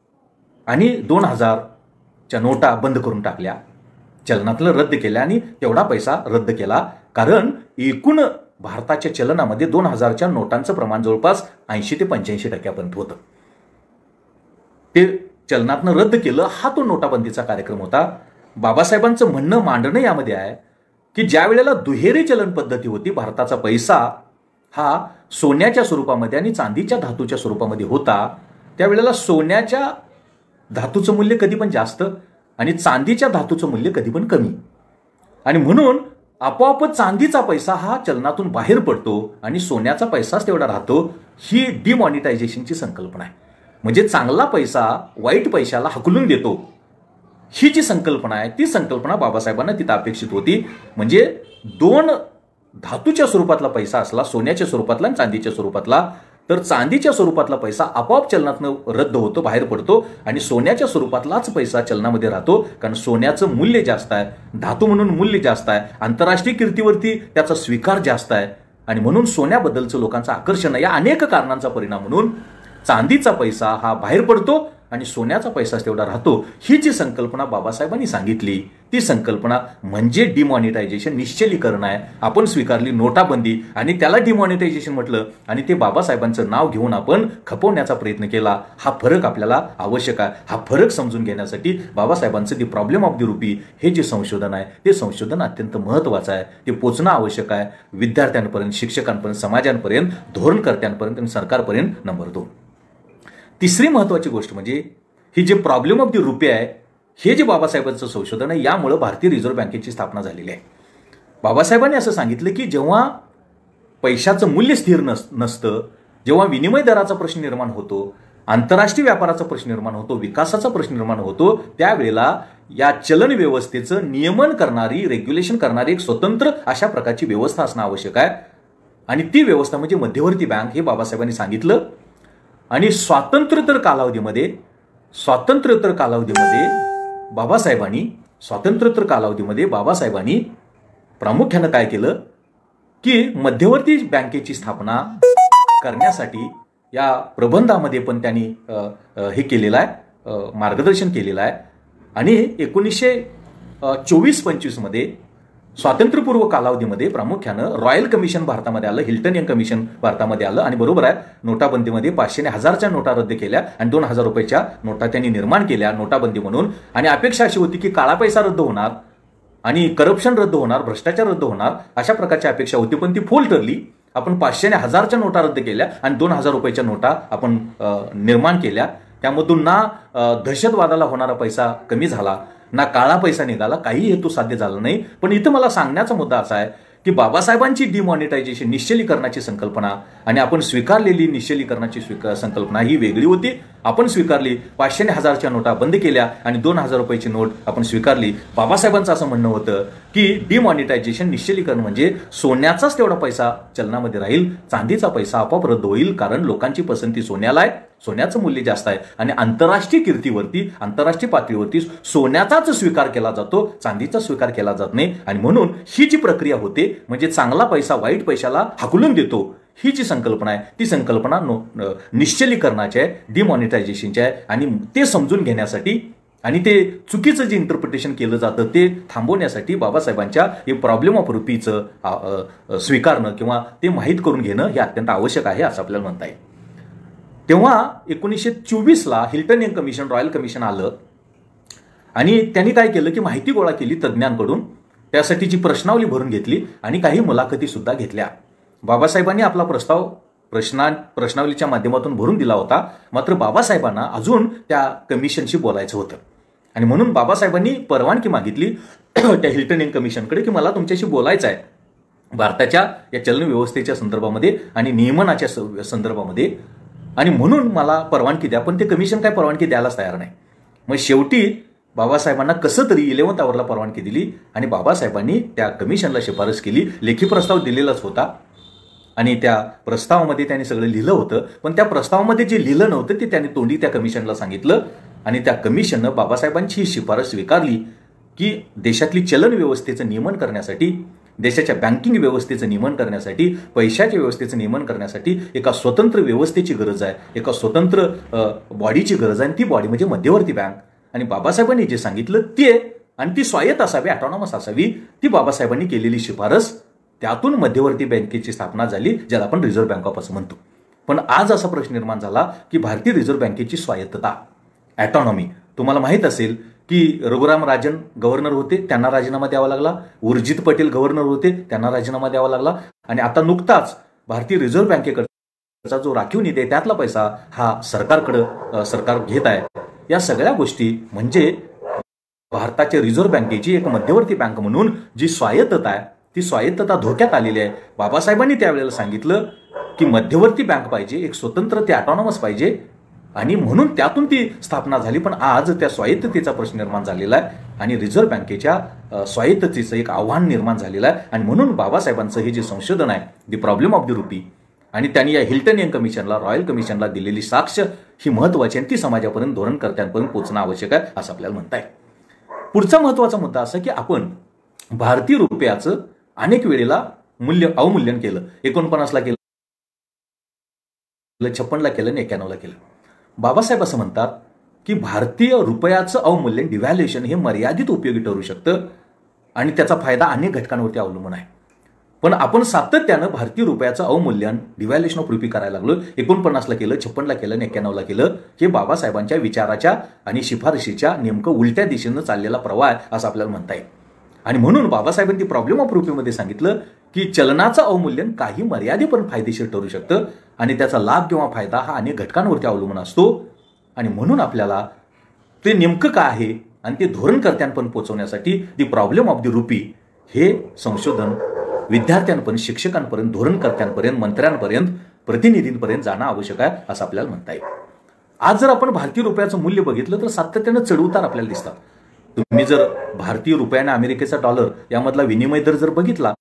2000च्या नोटा बंद करून टाकल्या, चलनातलं रद्द केल्या आणि तेवढा पैसा रद्द केला, कारण एकूण भारताच्या चलनामध्ये 2000च्या नोटांचं प्रमाण जवळपास 80 ते 85% होतं. ते चलनातनं रद्द केलं, हा तो नोटाबंदीचा कार्यक्रम होता. बाबासाहेबांचं म्हणणं मांडणं यामध्ये आहे की ज्या वेळेला दुहेरी चलन पद्धती होती, भारताचा पैसा हा सोन्याच्या स्वरूपामध्ये आणि चांदीच्या धातूच्या स्वरूपामध्ये होता, त्यावेळेला सोन्याच्या धातूचं मूल्य कधी पण जास्त आणि चांदीच्या धातूचं मूल्य कधी पण कमी, आणि म्हणून आपोआपच चांदीचा पैसा हा चलनातून बाहेर पडतो आणि सोन्याचा पैसाच तेवढा राहतो. ही डिमॉनिटायझेशनची संकल्पना आहे. म्हणजे चांगला पैसा वाईट पैशाला हकलून देतो, ही जी संकल्पना आहे ती संकल्पना बाबासाहेबांना तिथं अपेक्षित होती. म्हणजे 2 धातूच्या स्वरूपातला पैसा असला, सोन्याच्या स्वरूपातला आणि चांदीच्या स्वरूपातला, तर चांदीच्या स्वरूपातला पैसा आपोआप चलनातनं रद्द होतो, बाहेर पडतो, आणि सोन्याच्या स्वरूपातलाच पैसा चलनामध्ये राहतो, कारण सोन्याचं मूल्य जास्त आहे, धातू म्हणून मूल्य जास्त आहे, आंतरराष्ट्रीय कीर्तीवरती त्याचा स्वीकार जास्त आहे, आणि म्हणून सोन्याबद्दलचं लोकांचं आकर्षण आहे. या अनेक कारणांचा परिणाम म्हणून चांदीचा पैसा हा बाहेर पडतो आणि सोन्याचा पैसा तेवढा राहतो. ही जी संकल्पना बाबासाहेबांनी सांगितली ती संकल्पना म्हणजे डिमॉनिटायझेशन, निश्चलीकरण आहे. आपण स्वीकारली नोटाबंदी आणि त्याला डिमॉनिटायझेशन म्हटलं आणि ते बाबासाहेबांचं नाव घेऊन आपण खपवण्याचा प्रयत्न केला. हा फरक आपल्याला आवश्यक आहे. हा फरक समजून घेण्यासाठी बाबासाहेबांचं the problem of the rupee हे जे संशोधन आहे ते संशोधन अत्यंत महत्वाचं आहे. ते पोचणं आवश्यक आहे विद्यार्थ्यांपर्यंत, शिक्षकांपर्यंत, समाजांपर्यंत, धोरणकर्त्यांपर्यंत आणि सरकारपर्यंत. नंबर 2, तिसरी महत्वाची गोष्ट म्हणजे ही जे प्रॉब्लेम ऑफ द रुपी आहे, हे जे बाबासाहेबांचं संशोधन आहे, यामुळे भारतीय रिझर्व्ह बँकेची स्थापना झालेली आहे. बाबासाहेबांनी असं सांगितलं की जेव्हा पैशाचं मूल्य स्थिर नसतं, जेव्हा विनिमय दराचा प्रश्न निर्माण होतो, आंतरराष्ट्रीय व्यापाराचा प्रश्न निर्माण होतो, विकासाचा प्रश्न निर्माण होतो, त्यावेळेला या चलन व्यवस्थेचं नियमन करणारी, रेग्युलेशन करणारी एक स्वतंत्र अशा प्रकारची व्यवस्था असणं आवश्यक आहे. आणि ती व्यवस्था म्हणजे मध्यवर्ती बँक, हे बाबासाहेबांनी सांगितलं. आणि स्वातंत्र्योत्तर बाबासाहेबांनी प्रामुख्यानं काय केलं की मध्यवर्ती बँकेची स्थापना करण्यासाठी या प्रबंधामध्ये पण त्यांनी हे केलेलं आहे, मार्गदर्शन केलेलं आहे. आणि 1924-25 मध्ये स्वातंत्र्यपूर्व कालावधीमध्ये प्रामुख्यानं रॉयल कमिशन भारतामध्ये आलं, हिल्टन यंग कमिशन भारतामध्ये आलं. आणि बरोबर आहे, नोटाबंदीमध्ये 500 आणि 1000च्या नोटा रद्द केल्या आणि 2000 रुपयाच्या नोटा त्यांनी निर्माण केल्या नोटाबंदी म्हणून. आणि अपेक्षा अशी होती की काळा पैसा रद्द होणार आणि करप्शन रद्द होणार, भ्रष्टाचार रद्द होणार, अशा प्रकारची अपेक्षा होती. पण ती फोल ठरली. आपण 500 आणि 1000च्या नोटा रद्द केल्या आणि 2000 रुपयाच्या नोटा आपण निर्माण केल्या. त्यामधून ना दहशतवादाला होणारा पैसा कमी झाला, ना काळा पैसा निघाला, काही हेतू साध्य झाला नाही. पण इथं मला सांगण्याचा मुद्दा असा आहे की बाबासाहेबांची डिमॉनिटायझेशन, निश्चलीकरणाची संकल्पना आणि आपण स्वीकारलेली निश्चलीकरणाची संकल्पना ही वेगळी होती. आपण स्वीकारली 500 आणि 1000च्या नोटा बंद केल्या आणि 2000 रुपयाची नोट आपण स्वीकारली. बाबासाहेबांचं असं म्हणणं होतं की डिमॉनिटायझेशन, निश्चलीकरण म्हणजे सोन्याचाच तेवढा पैसा चलनामध्ये राहील, चांदीचा पैसा आपोआप रद्द होईल, कारण लोकांची पसंती सोन्याला आहे, सोन्याचं मूल्य जास्त आहे. आणि आंतरराष्ट्रीय कीर्तीवरती, आंतरराष्ट्रीय पातळीवरती सोन्याचाच स्वीकार केला जातो, चांदीचा स्वीकार केला जात नाही. आणि म्हणून ही जी प्रक्रिया होते, म्हणजे चांगला पैसा वाईट पैशाला हाकलून देतो, ही जी संकल्पना आहे ती संकल्पना निश्चलीकरणाची आहे, डिमॉनिटायझेशनची आहे. आणि ते समजून घेण्यासाठी आणि ते चुकीचं जे इंटरप्रिटेशन केलं जातं ते थांबवण्यासाठी बाबासाहेबांच्या हे प्रॉब्लेम ऑफ रुपीचं स्वीकारणं किंवा ते माहीत करून घेणं हे अत्यंत आवश्यक आहे असं आपल्याला म्हणता येईल. तेव्हा 1924ला Hilton Young commission, royal commission आलं आणि त्यांनी काय केलं की माहिती गोळा केली तज्ज्ञांकडून, त्यासाठीची प्रश्नावली भरून घेतली आणि काही मुलाखती सुद्धा घेतल्या. बाबासाहेबांनी आपला प्रस्ताव प्रश्नावलीच्या माध्यमातून भरून दिला होता. मात्र बाबासाहेबांना अजून त्या कमिशनशी बोलायचं होतं आणि म्हणून बाबासाहेबांनी परवानगी मागितली त्या हिल्टन यंग कमिशनकडे की मला तुमच्याशी बोलायचं आहे भारताच्या या चलन व्यवस्थेच्या संदर्भामध्ये आणि नियमनाच्या संदर्भामध्ये, आणि म्हणून मला परवानगी द्या. पण ते कमिशन काय परवानगी द्यायलाच तयार नाही. मग शेवटी बाबासाहेबांना कसं तरी 11th आवरला परवानगी दिली आणि बाबासाहेबांनी त्या कमिशनला शिफारस केली. लेखी प्रस्ताव दिलेलाच होता आणि त्या प्रस्तावामध्ये त्यांनी सगळं लिहिलं होतं. पण त्या प्रस्तावामध्ये जे लिहिलं नव्हतं ते त्यांनी तोंडी त्या कमिशनला सांगितलं आणि त्या कमिशननं बाबासाहेबांची ही शिफारस स्वीकारली की देशातली चलन व्यवस्थेचं नियमन करण्यासाठी, देशाच्या बँकिंग व्यवस्थेचं नियमन करण्यासाठी, पैशाच्या व्यवस्थेचं नियमन करण्यासाठी एका स्वतंत्र व्यवस्थेची गरज आहे, एका स्वतंत्र बॉडीची गरज आहे. आणि ती बॉडी म्हणजे मध्यवर्ती बँक. आणि बाबासाहेबांनी जे सांगितलं ते, आणि ती स्वायत्त असावी, ऑटोनॉमस असावी, ती बाबासाहेबांनी केलेली शिफारस, त्यातून मध्यवर्ती बँकेची स्थापना झाली, ज्याला आपण रिझर्व्ह बँक ऑफ असं म्हणतो. पण आज असा प्रश्न निर्माण झाला की भारतीय रिझर्व्ह बँकेची स्वायत्तता, ऑटोनॉमी. तुम्हाला माहित असेल की रघुराम राजन गव्हर्नर होते, त्यांना राजीनामा द्यावा लागला. उर्जित पटेल गव्हर्नर होते, त्यांना राजीनामा द्यावा लागला. आणि आता नुकताच भारतीय रिझर्व्ह बँकेकडचा जो राखीव निधी आहे त्यातला पैसा हा सरकार घेत आहे. या सगळ्या गोष्टी म्हणजे भारताच्या रिझर्व्ह बँकेची एक मध्यवर्ती बँक म्हणून जी स्वायत्तता आहे ती स्वायत्तता धोक्यात आलेली आहे. बाबासाहेबांनी त्यावेळेला सांगितलं की मध्यवर्ती बँक पाहिजे, एक स्वतंत्र, ते ऑटोनॉमस पाहिजे, आणि म्हणून त्यातून ती स्थापना झाली. पण आज त्या स्वायत्ततेचा प्रश्न निर्माण झालेला आहे आणि रिझर्व्ह बँकेच्या स्वायत्ततेचं एक आव्हान निर्माण झालेलं आहे. आणि म्हणून बाबासाहेबांचं हे जे संशोधन आहे, the problem of the rupee, आणि त्यांनी या हिल्टन यंग कमिशनला, रॉयल कमिशनला दिलेली साक्ष ही महत्वाची आणि ती समाजापर्यंत, धोरणकर्त्यांपर्यंत पोहोचणं आवश्यक आहे असं आपल्याला म्हणता येईल. पुढचा महत्वाचा मुद्दा असा की आपण भारतीय रुपयाचं अनेक वेळेला अवमूल्यन केलं. 49ला केलं, 56ला केलं आणि 91ला केलं. बाबासाहेब असं म्हणतात की भारतीय रुपयाचं अवमूल्यन, डिव्हॅल्युएशन, हे मर्यादित उपयोगी ठरू शकतं आणि त्याचा फायदा अनेक घटकांवरती अवलंबून आहे. पण आपण सातत्यानं भारतीय रुपयाचं अवमूल्यन, डिव्हॅल्युएशन ऑफ रुपी करायला लागलो. 49ला केलं, 56ला केलं आणि 91ला केलं. हे बाबासाहेबांच्या विचाराच्या आणि शिफारशीच्या नेमकं उलट्या दिशेनं चाललेला प्रवाह आहे असं आपल्याला म्हणता येईल. आणि म्हणून बाबासाहेबांनी प्रॉब्लेम ऑफ रुपीमध्ये सांगितलं की चलनाचं अवमूल्यन काही मर्यादेपर्यंत फायदेशीर ठरू शकतं आणि त्याचा लाभ किंवा फायदा हा अनेक घटकांवरती अवलंबून असतो. आणि म्हणून आपल्याला ते नेमकं काय आहे आणि ते धोरणकर्त्यांपर्यंत पोहोचवण्यासाठी the problem of the rupee हे संशोधन विद्यार्थ्यांपर्यंत, शिक्षकांपर्यंत, धोरणकर्त्यांपर्यंत, मंत्र्यांपर्यंत, प्रतिनिधींपर्यंत जाणं आवश्यक आहे असं आपल्याला म्हणता येईल. आज जर आपण भारतीय रुपयाचं मूल्य बघितलं तर सातत्यानं चढउतार आपल्याला दिसतात. तुम्ही जर भारतीय रुपया आणि अमेरिकेचा डॉलर यामधला विनिमय दर जर बघितला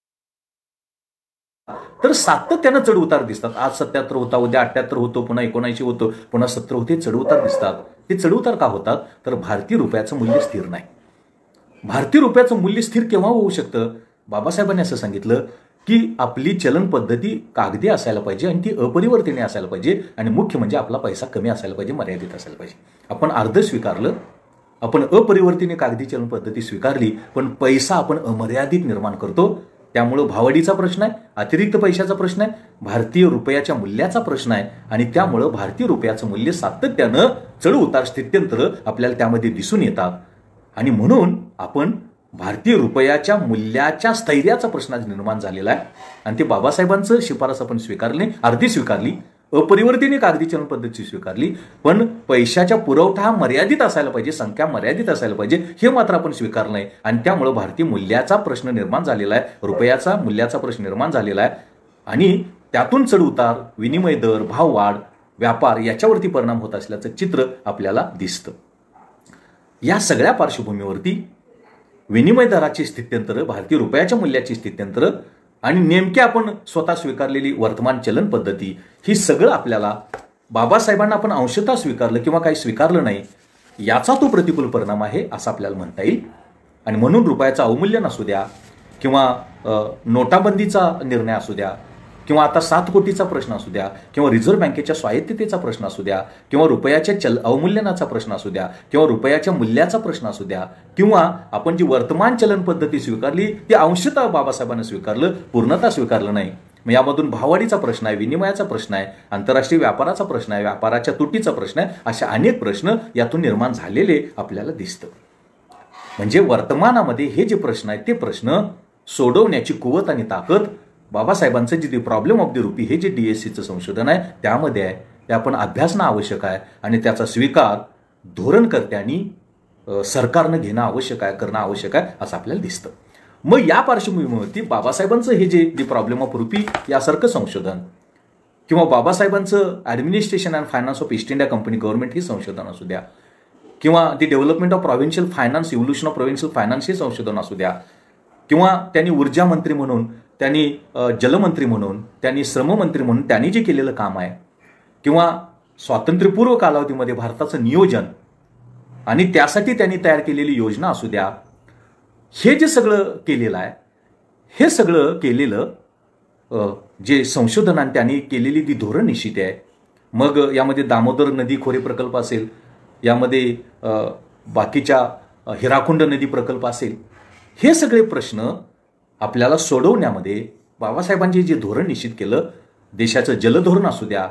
तर सातत्यानं चढउतार दिसतात. आज 77 होता, उद्या 78 होतो, पुन्हा 79 होतो, पुन्हा 70 होते. चढउतार दिसतात. ते चढउतार का होतात? तर भारतीय रुपयाचं मूल्य स्थिर नाही. भारतीय रुपयाचं मूल्य स्थिर केव्हा होऊ शकतं? बाबासाहेबांनी असं सांगितलं की आपली चलन पद्धती कागदी असायला पाहिजे आणि ती अपरिवर्तनीय असायला पाहिजे आणि मुख्य म्हणजे आपला पैसा कमी असायला पाहिजे, मर्यादित असायला पाहिजे. आपण अर्ध स्वीकारलं, आपण अपरिवर्तनीय कागदी चलन पद्धती स्वीकारली, पण पैसा आपण अमर्यादित निर्माण करतो. त्यामुळं भाववाढीचा प्रश्न आहे, अतिरिक्त पैशाचा प्रश्न आहे, भारतीय रुपयाच्या मूल्याचा प्रश्न आहे आणि त्यामुळं भारतीय रुपयाचं मूल्य सातत्यानं चढ उतार स्थित्यंतर आपल्याला त्यामध्ये दिसून येतात. आणि म्हणून आपण भारतीय रुपयाच्या मूल्याच्या स्थैर्याचा प्रश्न आज निर्माण झालेला आहे आणि ते बाबासाहेबांचं शिफारस आपण स्वीकारली, अर्धी स्वीकारली, अपरिवर्तनीय कागदी चलन पद्धती स्वीकारली, पण पैशाच्या पुरवठा मर्यादित असायला पाहिजे, संख्या मर्यादित असायला पाहिजे हे मात्र आपण स्वीकारलं नाही आणि त्यामुळे भारतीय मूल्याचा प्रश्न निर्माण झालेला आहे, रुपयाचा मूल्याचा प्रश्न निर्माण झालेला आहे आणि त्यातून चढ उतार, विनिमय दर, भाववाढ, व्यापार याच्यावरती परिणाम होत असल्याचं चित्र आपल्याला दिसतं. या सगळ्या पार्श्वभूमीवरती विनिमय दराची स्थित्यंतर, भारतीय रुपयाच्या मूल्याची स्थित्यंतर आणि नेमके आपण स्वतः स्वीकारलेली वर्तमान चलन पद्धती ही सगळं आपल्याला बाबासाहेबांना आपण अंशतः स्वीकारलं किंवा काही स्वीकारलं नाही याचा तो प्रतिकूल परिणाम आहे असं आपल्याला म्हणता येईल. आणि म्हणून रुपयाचं अवमूल्यन असू द्या किंवा नोटाबंदीचा निर्णय असू द्या किंवा आता 7 कोटीचा प्रश्न असू द्या किंवा रिझर्व्ह बँकेच्या स्वायत्ततेचा प्रश्न असू द्या किंवा रुपयाच्या अवमूल्यनाचा प्रश्न असू द्या किंवा रुपयाच्या मूल्याचा प्रश्न असू द्या किंवा आपण जी वर्तमान चलन पद्धती स्वीकारली ती अंशतः बाबासाहेबांनी स्वीकारलं, पूर्णतः स्वीकारलं नाही. मग यामधून भाववाढीचा प्रश्न आहे, विनिमयाचा प्रश्न आहे, आंतरराष्ट्रीय व्यापाराचा प्रश्न आहे, व्यापाराच्या तुटीचा प्रश्न आहे, अशा अनेक प्रश्न यातून निर्माण झालेले आपल्याला दिसतं. म्हणजे वर्तमानामध्ये हे जे प्रश्न आहेत ते प्रश्न सोडवण्याची कुवत आणि ताकद बाबासाहेबांचं जे प्रॉब्लेम ऑफ द रुपी हे जे DSCचं संशोधन आहे त्यामध्ये आहे. ते आपण अभ्यासणं आवश्यक आहे आणि त्याचा स्वीकार धोरणकर्त्यांनी, सरकारनं घेणं आवश्यक आहे, करणं आवश्यक आहे असं आपल्याला दिसतं. मग या पार्श्वभूमीवरती बाबासाहेबांचं हे जे प्रॉब्लेम ऑफ रुपी यासारखं संशोधन किंवा बाबासाहेबांचं administration and finance of East India Company government हे संशोधन असू द्या किंवा the development of provincial finance, evolution of provincial finance हे संशोधन असू द्या किंवा त्यांनी ऊर्जा मंत्री म्हणून, त्यांनी जलमंत्री म्हणून, त्यांनी श्रममंत्री म्हणून त्यांनी जे केलेलं काम आहे किंवा स्वातंत्र्यपूर्व कालावधीमध्ये भारताचं नियोजन आणि त्यासाठी त्यांनी तयार केलेली योजना असू द्या, हे जे सगळं केलेलं आहे हे सगळं केलेलं जे संशोधन आणि त्यांनी केलेली ती धोरण निश्चिती आहे. मग यामध्ये दामोदर नदी खोरे प्रकल्प असेल, यामध्ये बाकीच्या हिराकुंड नदी प्रकल्प असेल, हे सगळे प्रश्न आपल्याला सोडवण्यामध्ये बाबासाहेबांनी जे धोरण निश्चित केलं, देशाचं जलधोरण असू द्या,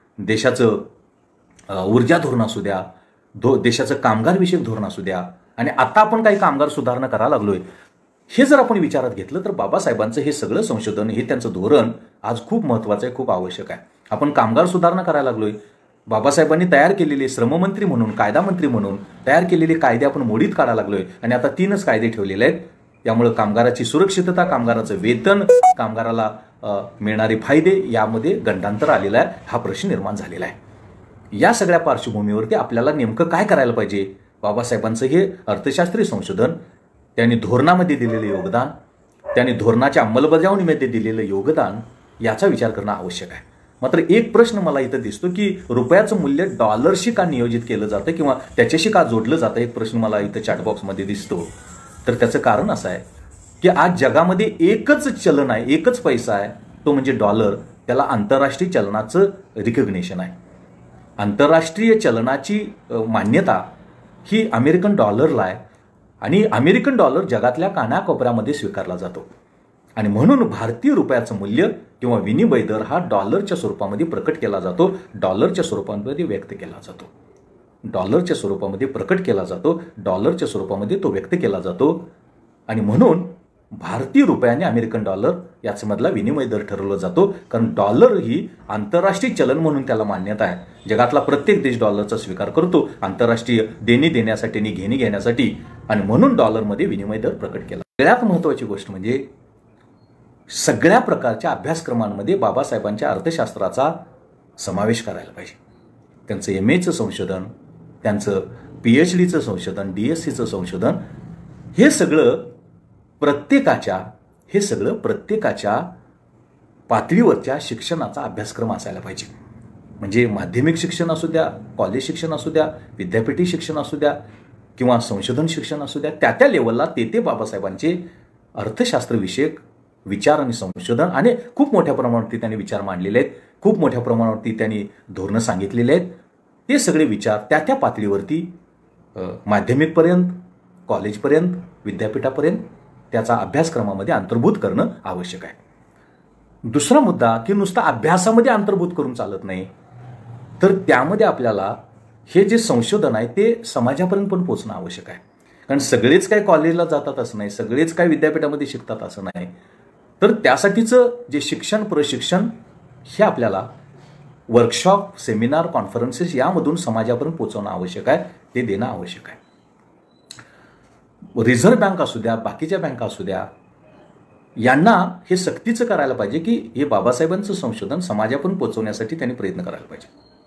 देशाचं ऊर्जा धोरण असू द्या, देशाचं कामगारविषयक धोरण असू द्या आणि आता आपण काही कामगार सुधारणा करायला लागलोय, हे जर आपण विचारात घेतलं तर बाबासाहेबांचं हे सगळं संशोधन, हे त्यांचं धोरण आज खूप महत्त्वाचं आहे, खूप आवश्यक आहे. आपण कामगार सुधारणा करायला लागलोय. बाबासाहेबांनी तयार केलेले श्रममंत्री म्हणून, कायदा मंत्री म्हणून तयार केलेले कायदे आपण मोडीत काढायला लागलोय आणि आता 3च कायदे ठेवलेले आहेत. त्यामुळे कामगाराची सुरक्षितता, कामगाराचं वेतन, कामगाराला मिळणारे फायदे यामध्ये गंडांतर आलेलं आहे, हा प्रश्न निर्माण झालेला आहे. या सगळ्या पार्श्वभूमीवरती आपल्याला नेमकं काय करायला पाहिजे? बाबासाहेबांचं हे अर्थशास्त्रीय संशोधन, त्यांनी धोरणामध्ये दिलेलं योगदान, त्यांनी धोरणाच्या अंमलबजावणीमध्ये दिलेलं योगदान याचा विचार करणं आवश्यक आहे. मात्र एक प्रश्न मला इथं दिसतो की रुपयाचं मूल्य डॉलरशी का नियोजित केलं जातं किंवा त्याच्याशी का जोडलं जातं, एक प्रश्न मला इथं चॅटबॉक्समध्ये दिसतो. तर त्याचं कारण असं आहे की आज जगामध्ये एकच चलन आहे, एकच पैसा आहे, तो म्हणजे डॉलर. त्याला आंतरराष्ट्रीय चलनाचं रिकग्नेशन आहे. आंतरराष्ट्रीय चलनाची मान्यता ही अमेरिकन डॉलरला आहे आणि अमेरिकन डॉलर जगातल्या कानाकोपऱ्यामध्ये स्वीकारला जातो आणि म्हणून भारतीय रुपयाचं मूल्य किंवा विनिमय दर हा डॉलरच्या स्वरूपामध्ये प्रकट केला जातो, डॉलरच्या स्वरूपामध्ये व्यक्त केला जातो, डॉलरच्या स्वरूपामध्ये प्रकट केला जातो, डॉलरच्या स्वरूपामध्ये तो व्यक्त केला जातो आणि म्हणून भारतीय रुपया आणि अमेरिकन डॉलर याच्यामधला विनिमय दर ठरवला जातो. कारण डॉलर ही आंतरराष्ट्रीय चलन म्हणून त्याला मान्यता आहे. जगातला प्रत्येक देश डॉलरचा स्वीकार करतो आंतरराष्ट्रीय देणी देण्यासाठी आणि घेणी घेण्यासाठी आणि म्हणून डॉलरमध्ये विनिमय दर प्रकट केला. सगळ्यात महत्त्वाची गोष्ट म्हणजे सगळ्या प्रकारच्या अभ्यासक्रमांमध्ये बाबासाहेबांच्या अर्थशास्त्राचा समावेश करायला पाहिजे. त्यांचं MAचं संशोधन, त्यांचं PhDचं संशोधन, DSCचं संशोधन, हे सगळं प्रत्येकाच्या पातळीवरच्या शिक्षणाचा अभ्यासक्रम असायला पाहिजे. म्हणजे माध्यमिक शिक्षण असू द्या, कॉलेज शिक्षण असू द्या, विद्यापीठी शिक्षण असू द्या किंवा संशोधन शिक्षण असू द्या, त्या लेवलला ते बाबासाहेबांचे अर्थशास्त्रविषयक विचार आणि संशोधन, आणि खूप मोठ्या प्रमाणावरती त्यांनी विचार मांडलेले आहेत, खूप मोठ्या प्रमाणावरती त्यांनी धोरणं सांगितलेले आहेत. ते सगळे विचार त्या पातळीवरती माध्यमिकपर्यंत, कॉलेजपर्यंत, विद्यापीठापर्यंत त्याचा अभ्यासक्रमामध्ये अंतर्भूत करणं आवश्यक आहे. दुसरा मुद्दा की नुसता अभ्यासामध्ये अंतर्भूत करून चालत नाही, तर त्यामध्ये आपल्याला हे जे संशोधन आहे ते समाजापर्यंत पण पोहोचणं आवश्यक आहे. कारण सगळेच काय कॉलेजला जातात असं नाही, सगळेच काय विद्यापीठामध्ये शिकतात असं नाही. तर त्यासाठीचं जे शिक्षण, प्रशिक्षण हे आपल्याला वर्कशॉप, सेमिनार, कॉन्फरन्सेस यामधून समाजापर्यंत पोहोचवणं आवश्यक आहे, ते देणं आवश्यक आहे. रिझर्व्ह बँक असू द्या, बाकीच्या बँका असू द्या, यांना हे सक्तीचं करायला पाहिजे की हे बाबासाहेबांचं संशोधन समाजापर्यंत पोहोचवण्यासाठी त्यांनी प्रयत्न करायला पाहिजे.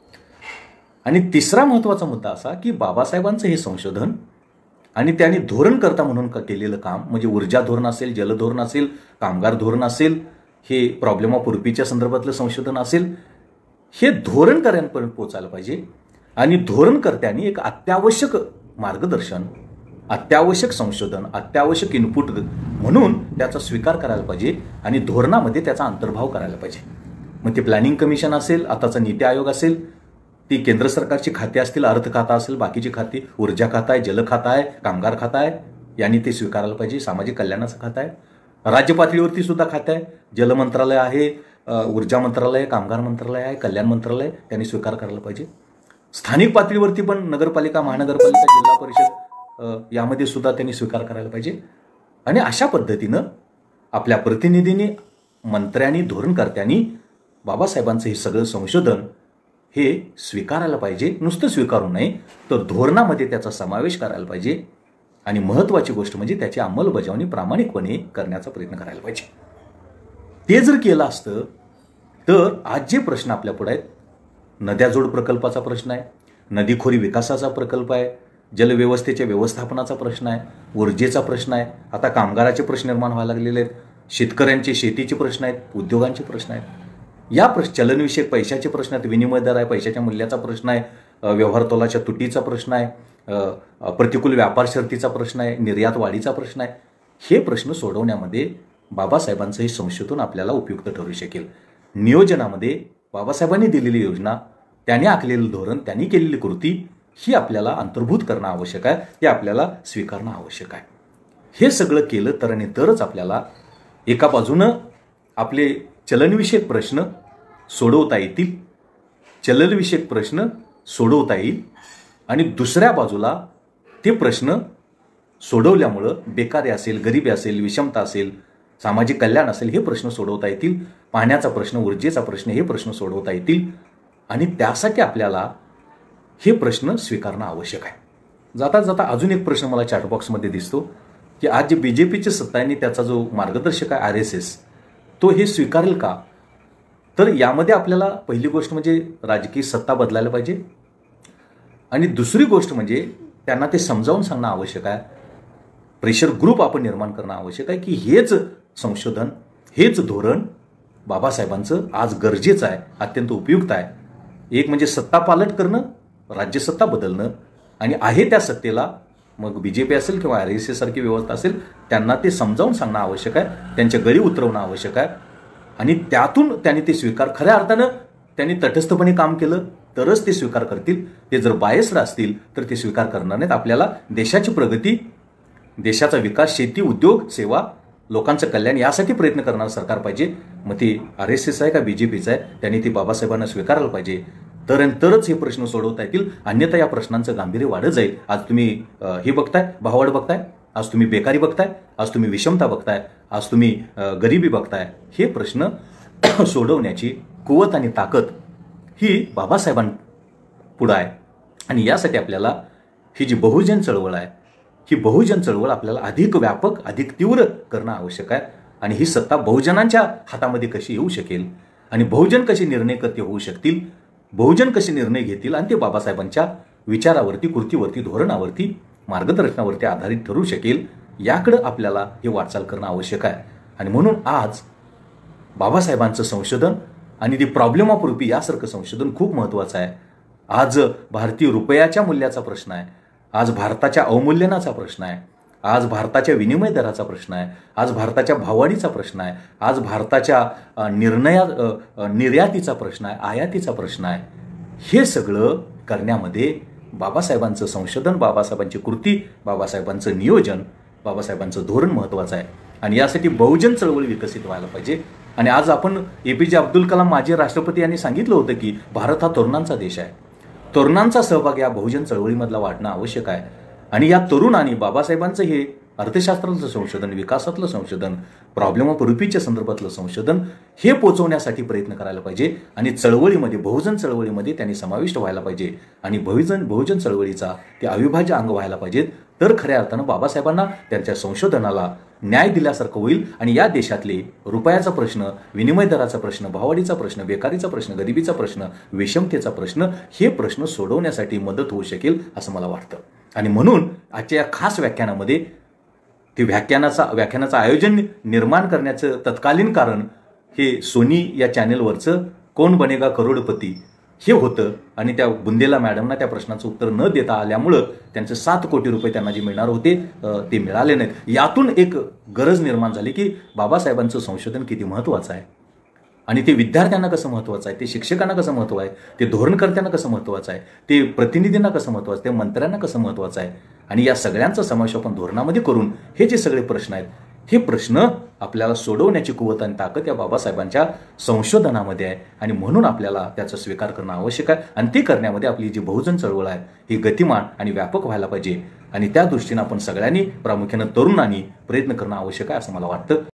आणि तिसरा महत्त्वाचा मुद्दा असा की बाबासाहेबांचं हे संशोधन आणि त्यांनी धोरणकर्ता म्हणून केलेलं काम, म्हणजे ऊर्जा धोरण असेल, जलधोरण असेल, कामगार धोरण असेल, हे प्रॉब्लेम ऑफ रुपीच्या संदर्भातलं संशोधन असेल, हे धोरणकर्त्यांपर्यंत पोहोचायला पाहिजे. आणि धोरणकर्त्यांनी एक अत्यावश्यक मार्गदर्शन, अत्यावश्यक संशोधन, अत्यावश्यक इनपुट म्हणून त्याचा स्वीकार करायला पाहिजे आणि धोरणामध्ये त्याचा अंतर्भाव करायला पाहिजे. मग ते प्लॅनिंग कमिशन असेल, आताचा नीती आयोग असेल, ती केंद्र सरकारची खाती असतील, अर्थ खाता असेल, बाकीची खाती, ऊर्जा खाता आहे, जल खाता आहे, कामगार खाता आहे, यांनी ते स्वीकारायला पाहिजे. सामाजिक कल्याणाचं खातं आहे, राज्य पातळीवरती सुद्धा खातं आहे, जल मंत्रालय आहे, ऊर्जा मंत्रालय, कामगार मंत्रालय आहे, कल्याण मंत्रालय, त्यांनी स्वीकार करायला पाहिजे. स्थानिक पातळीवरती पण नगरपालिका, महानगरपालिका, जिल्हा परिषद यामध्ये सुद्धा त्यांनी स्वीकार करायला पाहिजे. आणि अशा पद्धतीनं आपल्या प्रतिनिधींनी, मंत्र्यांनी, धोरणकर्त्यांनी बाबासाहेबांचं हे सगळं संशोधन हे स्वीकारायला पाहिजे. नुसतं स्वीकारू नये, तर धोरणामध्ये त्याचा समावेश करायला पाहिजे. आणि महत्त्वाची गोष्ट म्हणजे त्याची अंमलबजावणी प्रामाणिकपणे करण्याचा प्रयत्न करायला पाहिजे. ते जर केलं असतं तर आज जे प्रश्न आपल्या पुढे आहेत, नद्याजोड प्रकल्पाचा प्रश्न आहे, नदीखोरी विकासाचा प्रकल्प आहे, जलव्यवस्थेच्या व्यवस्थापनाचा प्रश्न आहे, ऊर्जेचा प्रश्न आहे, आता कामगाराचे प्रश्न निर्माण व्हायला लागलेले आहेत, शेतकऱ्यांचे शेतीचे प्रश्न आहेत, उद्योगांचे प्रश्न आहेत, या चलनविषयक पैशाचे प्रश्न आहेत, विनिमय दर आहे, पैशाच्या मूल्याचा प्रश्न आहे, व्यवहार तोलाच्या तुटीचा प्रश्न आहे, प्रतिकूल व्यापार शर्तीचा प्रश्न आहे, निर्यात वाढीचा प्रश्न आहे. हे प्रश्न सोडवण्यामध्ये बाबासाहेबांचं हे संशोधन आपल्याला उपयुक्त ठरू शकेल. नियोजनामध्ये बाबासाहेबांनी दिलेली योजना, त्यांनी आखलेलं धोरण, त्यांनी केलेली कृती ही आपल्याला अंतर्भूत करणं आवश्यक आहे, हे आपल्याला स्वीकारणं आवश्यक आहे. हे सगळं केलं तर आणि तरच आपल्याला एका बाजूनं आपले चलनविषयक प्रश्न सोडवता येतील, चलनविषयक प्रश्न सोडवता येईल, आणि दुसऱ्या बाजूला ते प्रश्न सोडवल्यामुळं बेकारी असेल, गरिबी असेल, विषमता असेल, सामाजिक कल्याण असेल, हे प्रश्न सोडवता येतील, पाण्याचा प्रश्न, ऊर्जेचा प्रश्न, हे प्रश्न सोडवता येतील. आणि त्यासाठी आपल्याला हे प्रश्न स्वीकारणं आवश्यक आहे. जाता जाता अजून एक प्रश्न मला चॅटबॉक्समध्ये दिसतो की आज जे BJPचे सत्ता आहे आणि त्याचा जो मार्गदर्शक आहे RSS, तो हे स्वीकारेल का? तर यामध्ये आपल्याला पहिली गोष्ट म्हणजे राजकीय सत्ता बदलायला पाहिजे, आणि दुसरी गोष्ट म्हणजे त्यांना ते समजावून सांगणं आवश्यक आहे. प्रेशर ग्रुप आपण निर्माण करणं आवश्यक आहे की हेच संशोधन, हेच धोरण बाबासाहेबांचं आज गरजेचं आहे, अत्यंत उपयुक्त आहे. एक म्हणजे सत्ता पालट करणं, राज्यसत्ता बदलणं, आणि आहे त्या सत्तेला, मग BJP असेल किंवा RSS सारखी व्यवस्था असेल, त्यांना ते समजावून सांगणं आवश्यक आहे, त्यांच्या गळी उतरवणं आवश्यक आहे. आणि त्यातून त्यांनी ते स्वीकार, खऱ्या अर्थानं त्यांनी तटस्थपणे काम केलं तरच ते स्वीकार करतील. ते जर बायस्ड असतील तर ते स्वीकार करणार नाहीत. आपल्याला देशाची प्रगती, देशाचा विकास, शेती, उद्योग, सेवा, लोकांचं कल्याण यासाठी प्रयत्न करणारं सरकार पाहिजे. मग ते RSS आहे का BJPचं आहे, त्यांनी ते बाबासाहेबांना स्वीकारायला पाहिजे, तरच हे प्रश्न सोडवता येतील. अन्यथा या प्रश्नांचं गांभीर्य वाढत जाईल. आज तुम्ही हे बघताय, भाववाढ बघताय, आज तुम्ही बेकारी बघताय, आज तुम्ही विषमता बघताय, आज तुम्ही गरिबी बघताय. हे प्रश्न सोडवण्याची कुवत आणि ताकद ही बाबासाहेबांपुढे आहे. आणि यासाठी आपल्याला ही जी बहुजन चळवळ आहे, ही बहुजन चळवळ आपल्याला अधिक व्यापक, अधिक तीव्र करणं आवश्यक आहे. आणि ही सत्ता बहुजनांच्या हातामध्ये कशी येऊ शकेल आणि बहुजन कसे निर्णयकर्ते होऊ शकतील, बहुजन कसे निर्णय घेतील आणि ते बाबासाहेबांच्या विचारावरती, कृतीवरती, धोरणावरती, मार्गदर्शनावरती आधारित ठरू शकेल, याकडं आपल्याला हे वाटचाल करणं आवश्यक आहे. आणि म्हणून आज बाबासाहेबांचं संशोधन आणि दी प्रॉब्लेम ऑफ रुपी यासारखं संशोधन खूप महत्त्वाचं आहे. आज भारतीय रुपयाच्या मूल्याचा प्रश्न आहे, आज भारताच्या अवमूल्यनाचा प्रश्न आहे, आज भारताच्या विनिमय दराचा प्रश्न आहे, आज भारताच्या भाववाढीचा प्रश्न आहे, आज भारताच्या निर्यातीचा प्रश्न आहे, आयातीचा प्रश्न आहे. हे सगळं करण्यामध्ये बाबासाहेबांचं संशोधन, बाबासाहेबांची कृती, बाबासाहेबांचं नियोजन, बाबासाहेबांचं धोरण महत्त्वाचं आहे. आणि यासाठी बहुजन चळवळ विकसित व्हायला पाहिजे. आणि आज आपण APJ अब्दुल कलाम माजी राष्ट्रपती यांनी सांगितलं होतं की भारत हा तरुणांचा देश आहे. तरुणांचा सहभाग या बहुजन चळवळीमधला वाढणं आवश्यक आहे. आणि या तरुणांनी बाबासाहेबांचं हे अर्थशास्त्रातलं संशोधन, विकासातलं संशोधन, प्रॉब्लेम ऑफ रुपीच्या संदर्भातलं संशोधन हे पोचवण्यासाठी प्रयत्न करायला पाहिजे. आणि चळवळीमध्ये, बहुजन चळवळीमध्ये त्यांनी समाविष्ट व्हायला पाहिजे. आणि बहुजन चळवळीचा ते अविभाज्य अंग व्हायला पाहिजेत. तर खऱ्या अर्थानं बाबासाहेबांना त्यांच्या संशोधनाला न्याय दिल्यासारखं होईल. आणि या देशातले रुपयाचा प्रश्न, विनिमय दराचा प्रश्न, भाववाढीचा प्रश्न, बेकारीचा प्रश्न, गरिबीचा प्रश्न, विषमतेचा प्रश्न, हे प्रश्न सोडवण्यासाठी मदत होऊ शकेल असं मला वाटतं. आणि म्हणून आजच्या या खास व्याख्यानामध्ये ते व्याख्यानाचं आयोजन निर्माण करण्याचं तत्कालीन कारण हे सोनी या चॅनेलवरचं कोण बनेगा करोडपती हे होतं. आणि त्या बुंदेला मॅडमना त्या प्रश्नाचं उत्तर न देता आल्यामुळं त्यांचे 7 कोटी रुपये त्यांना जे मिळणार होते ते मिळाले नाहीत. यातून एक गरज निर्माण झाली की बाबासाहेबांचं संशोधन किती महत्त्वाचं आहे आणि ते विद्यार्थ्यांना कसं महत्त्वाचं आहे, ते शिक्षकांना कसं महत्त्व आहे, ते धोरणकर्त्यांना कसं महत्त्वाचं आहे, ते प्रतिनिधींना कसं महत्त्वाचं आहे, ते मंत्र्यांना कसं महत्त्वाचं आहे. आणि या सगळ्यांचा समावेश आपण धोरणामध्ये करून हे जे सगळे प्रश्न आहेत, हे प्रश्न आपल्याला सोडवण्याची कुवत आणि ताकद या बाबासाहेबांच्या संशोधनामध्ये आहे. आणि म्हणून आपल्याला त्याचा स्वीकार करणं आवश्यक आहे. आणि ते करण्यामध्ये आपली जी बहुजन चळवळ आहे ही गतिमान आणि व्यापक व्हायला पाहिजे. आणि त्या दृष्टीनं आपण सगळ्यांनी, प्रामुख्यानं तरुणांनी प्रयत्न करणं आवश्यक आहे असं मला वाटतं.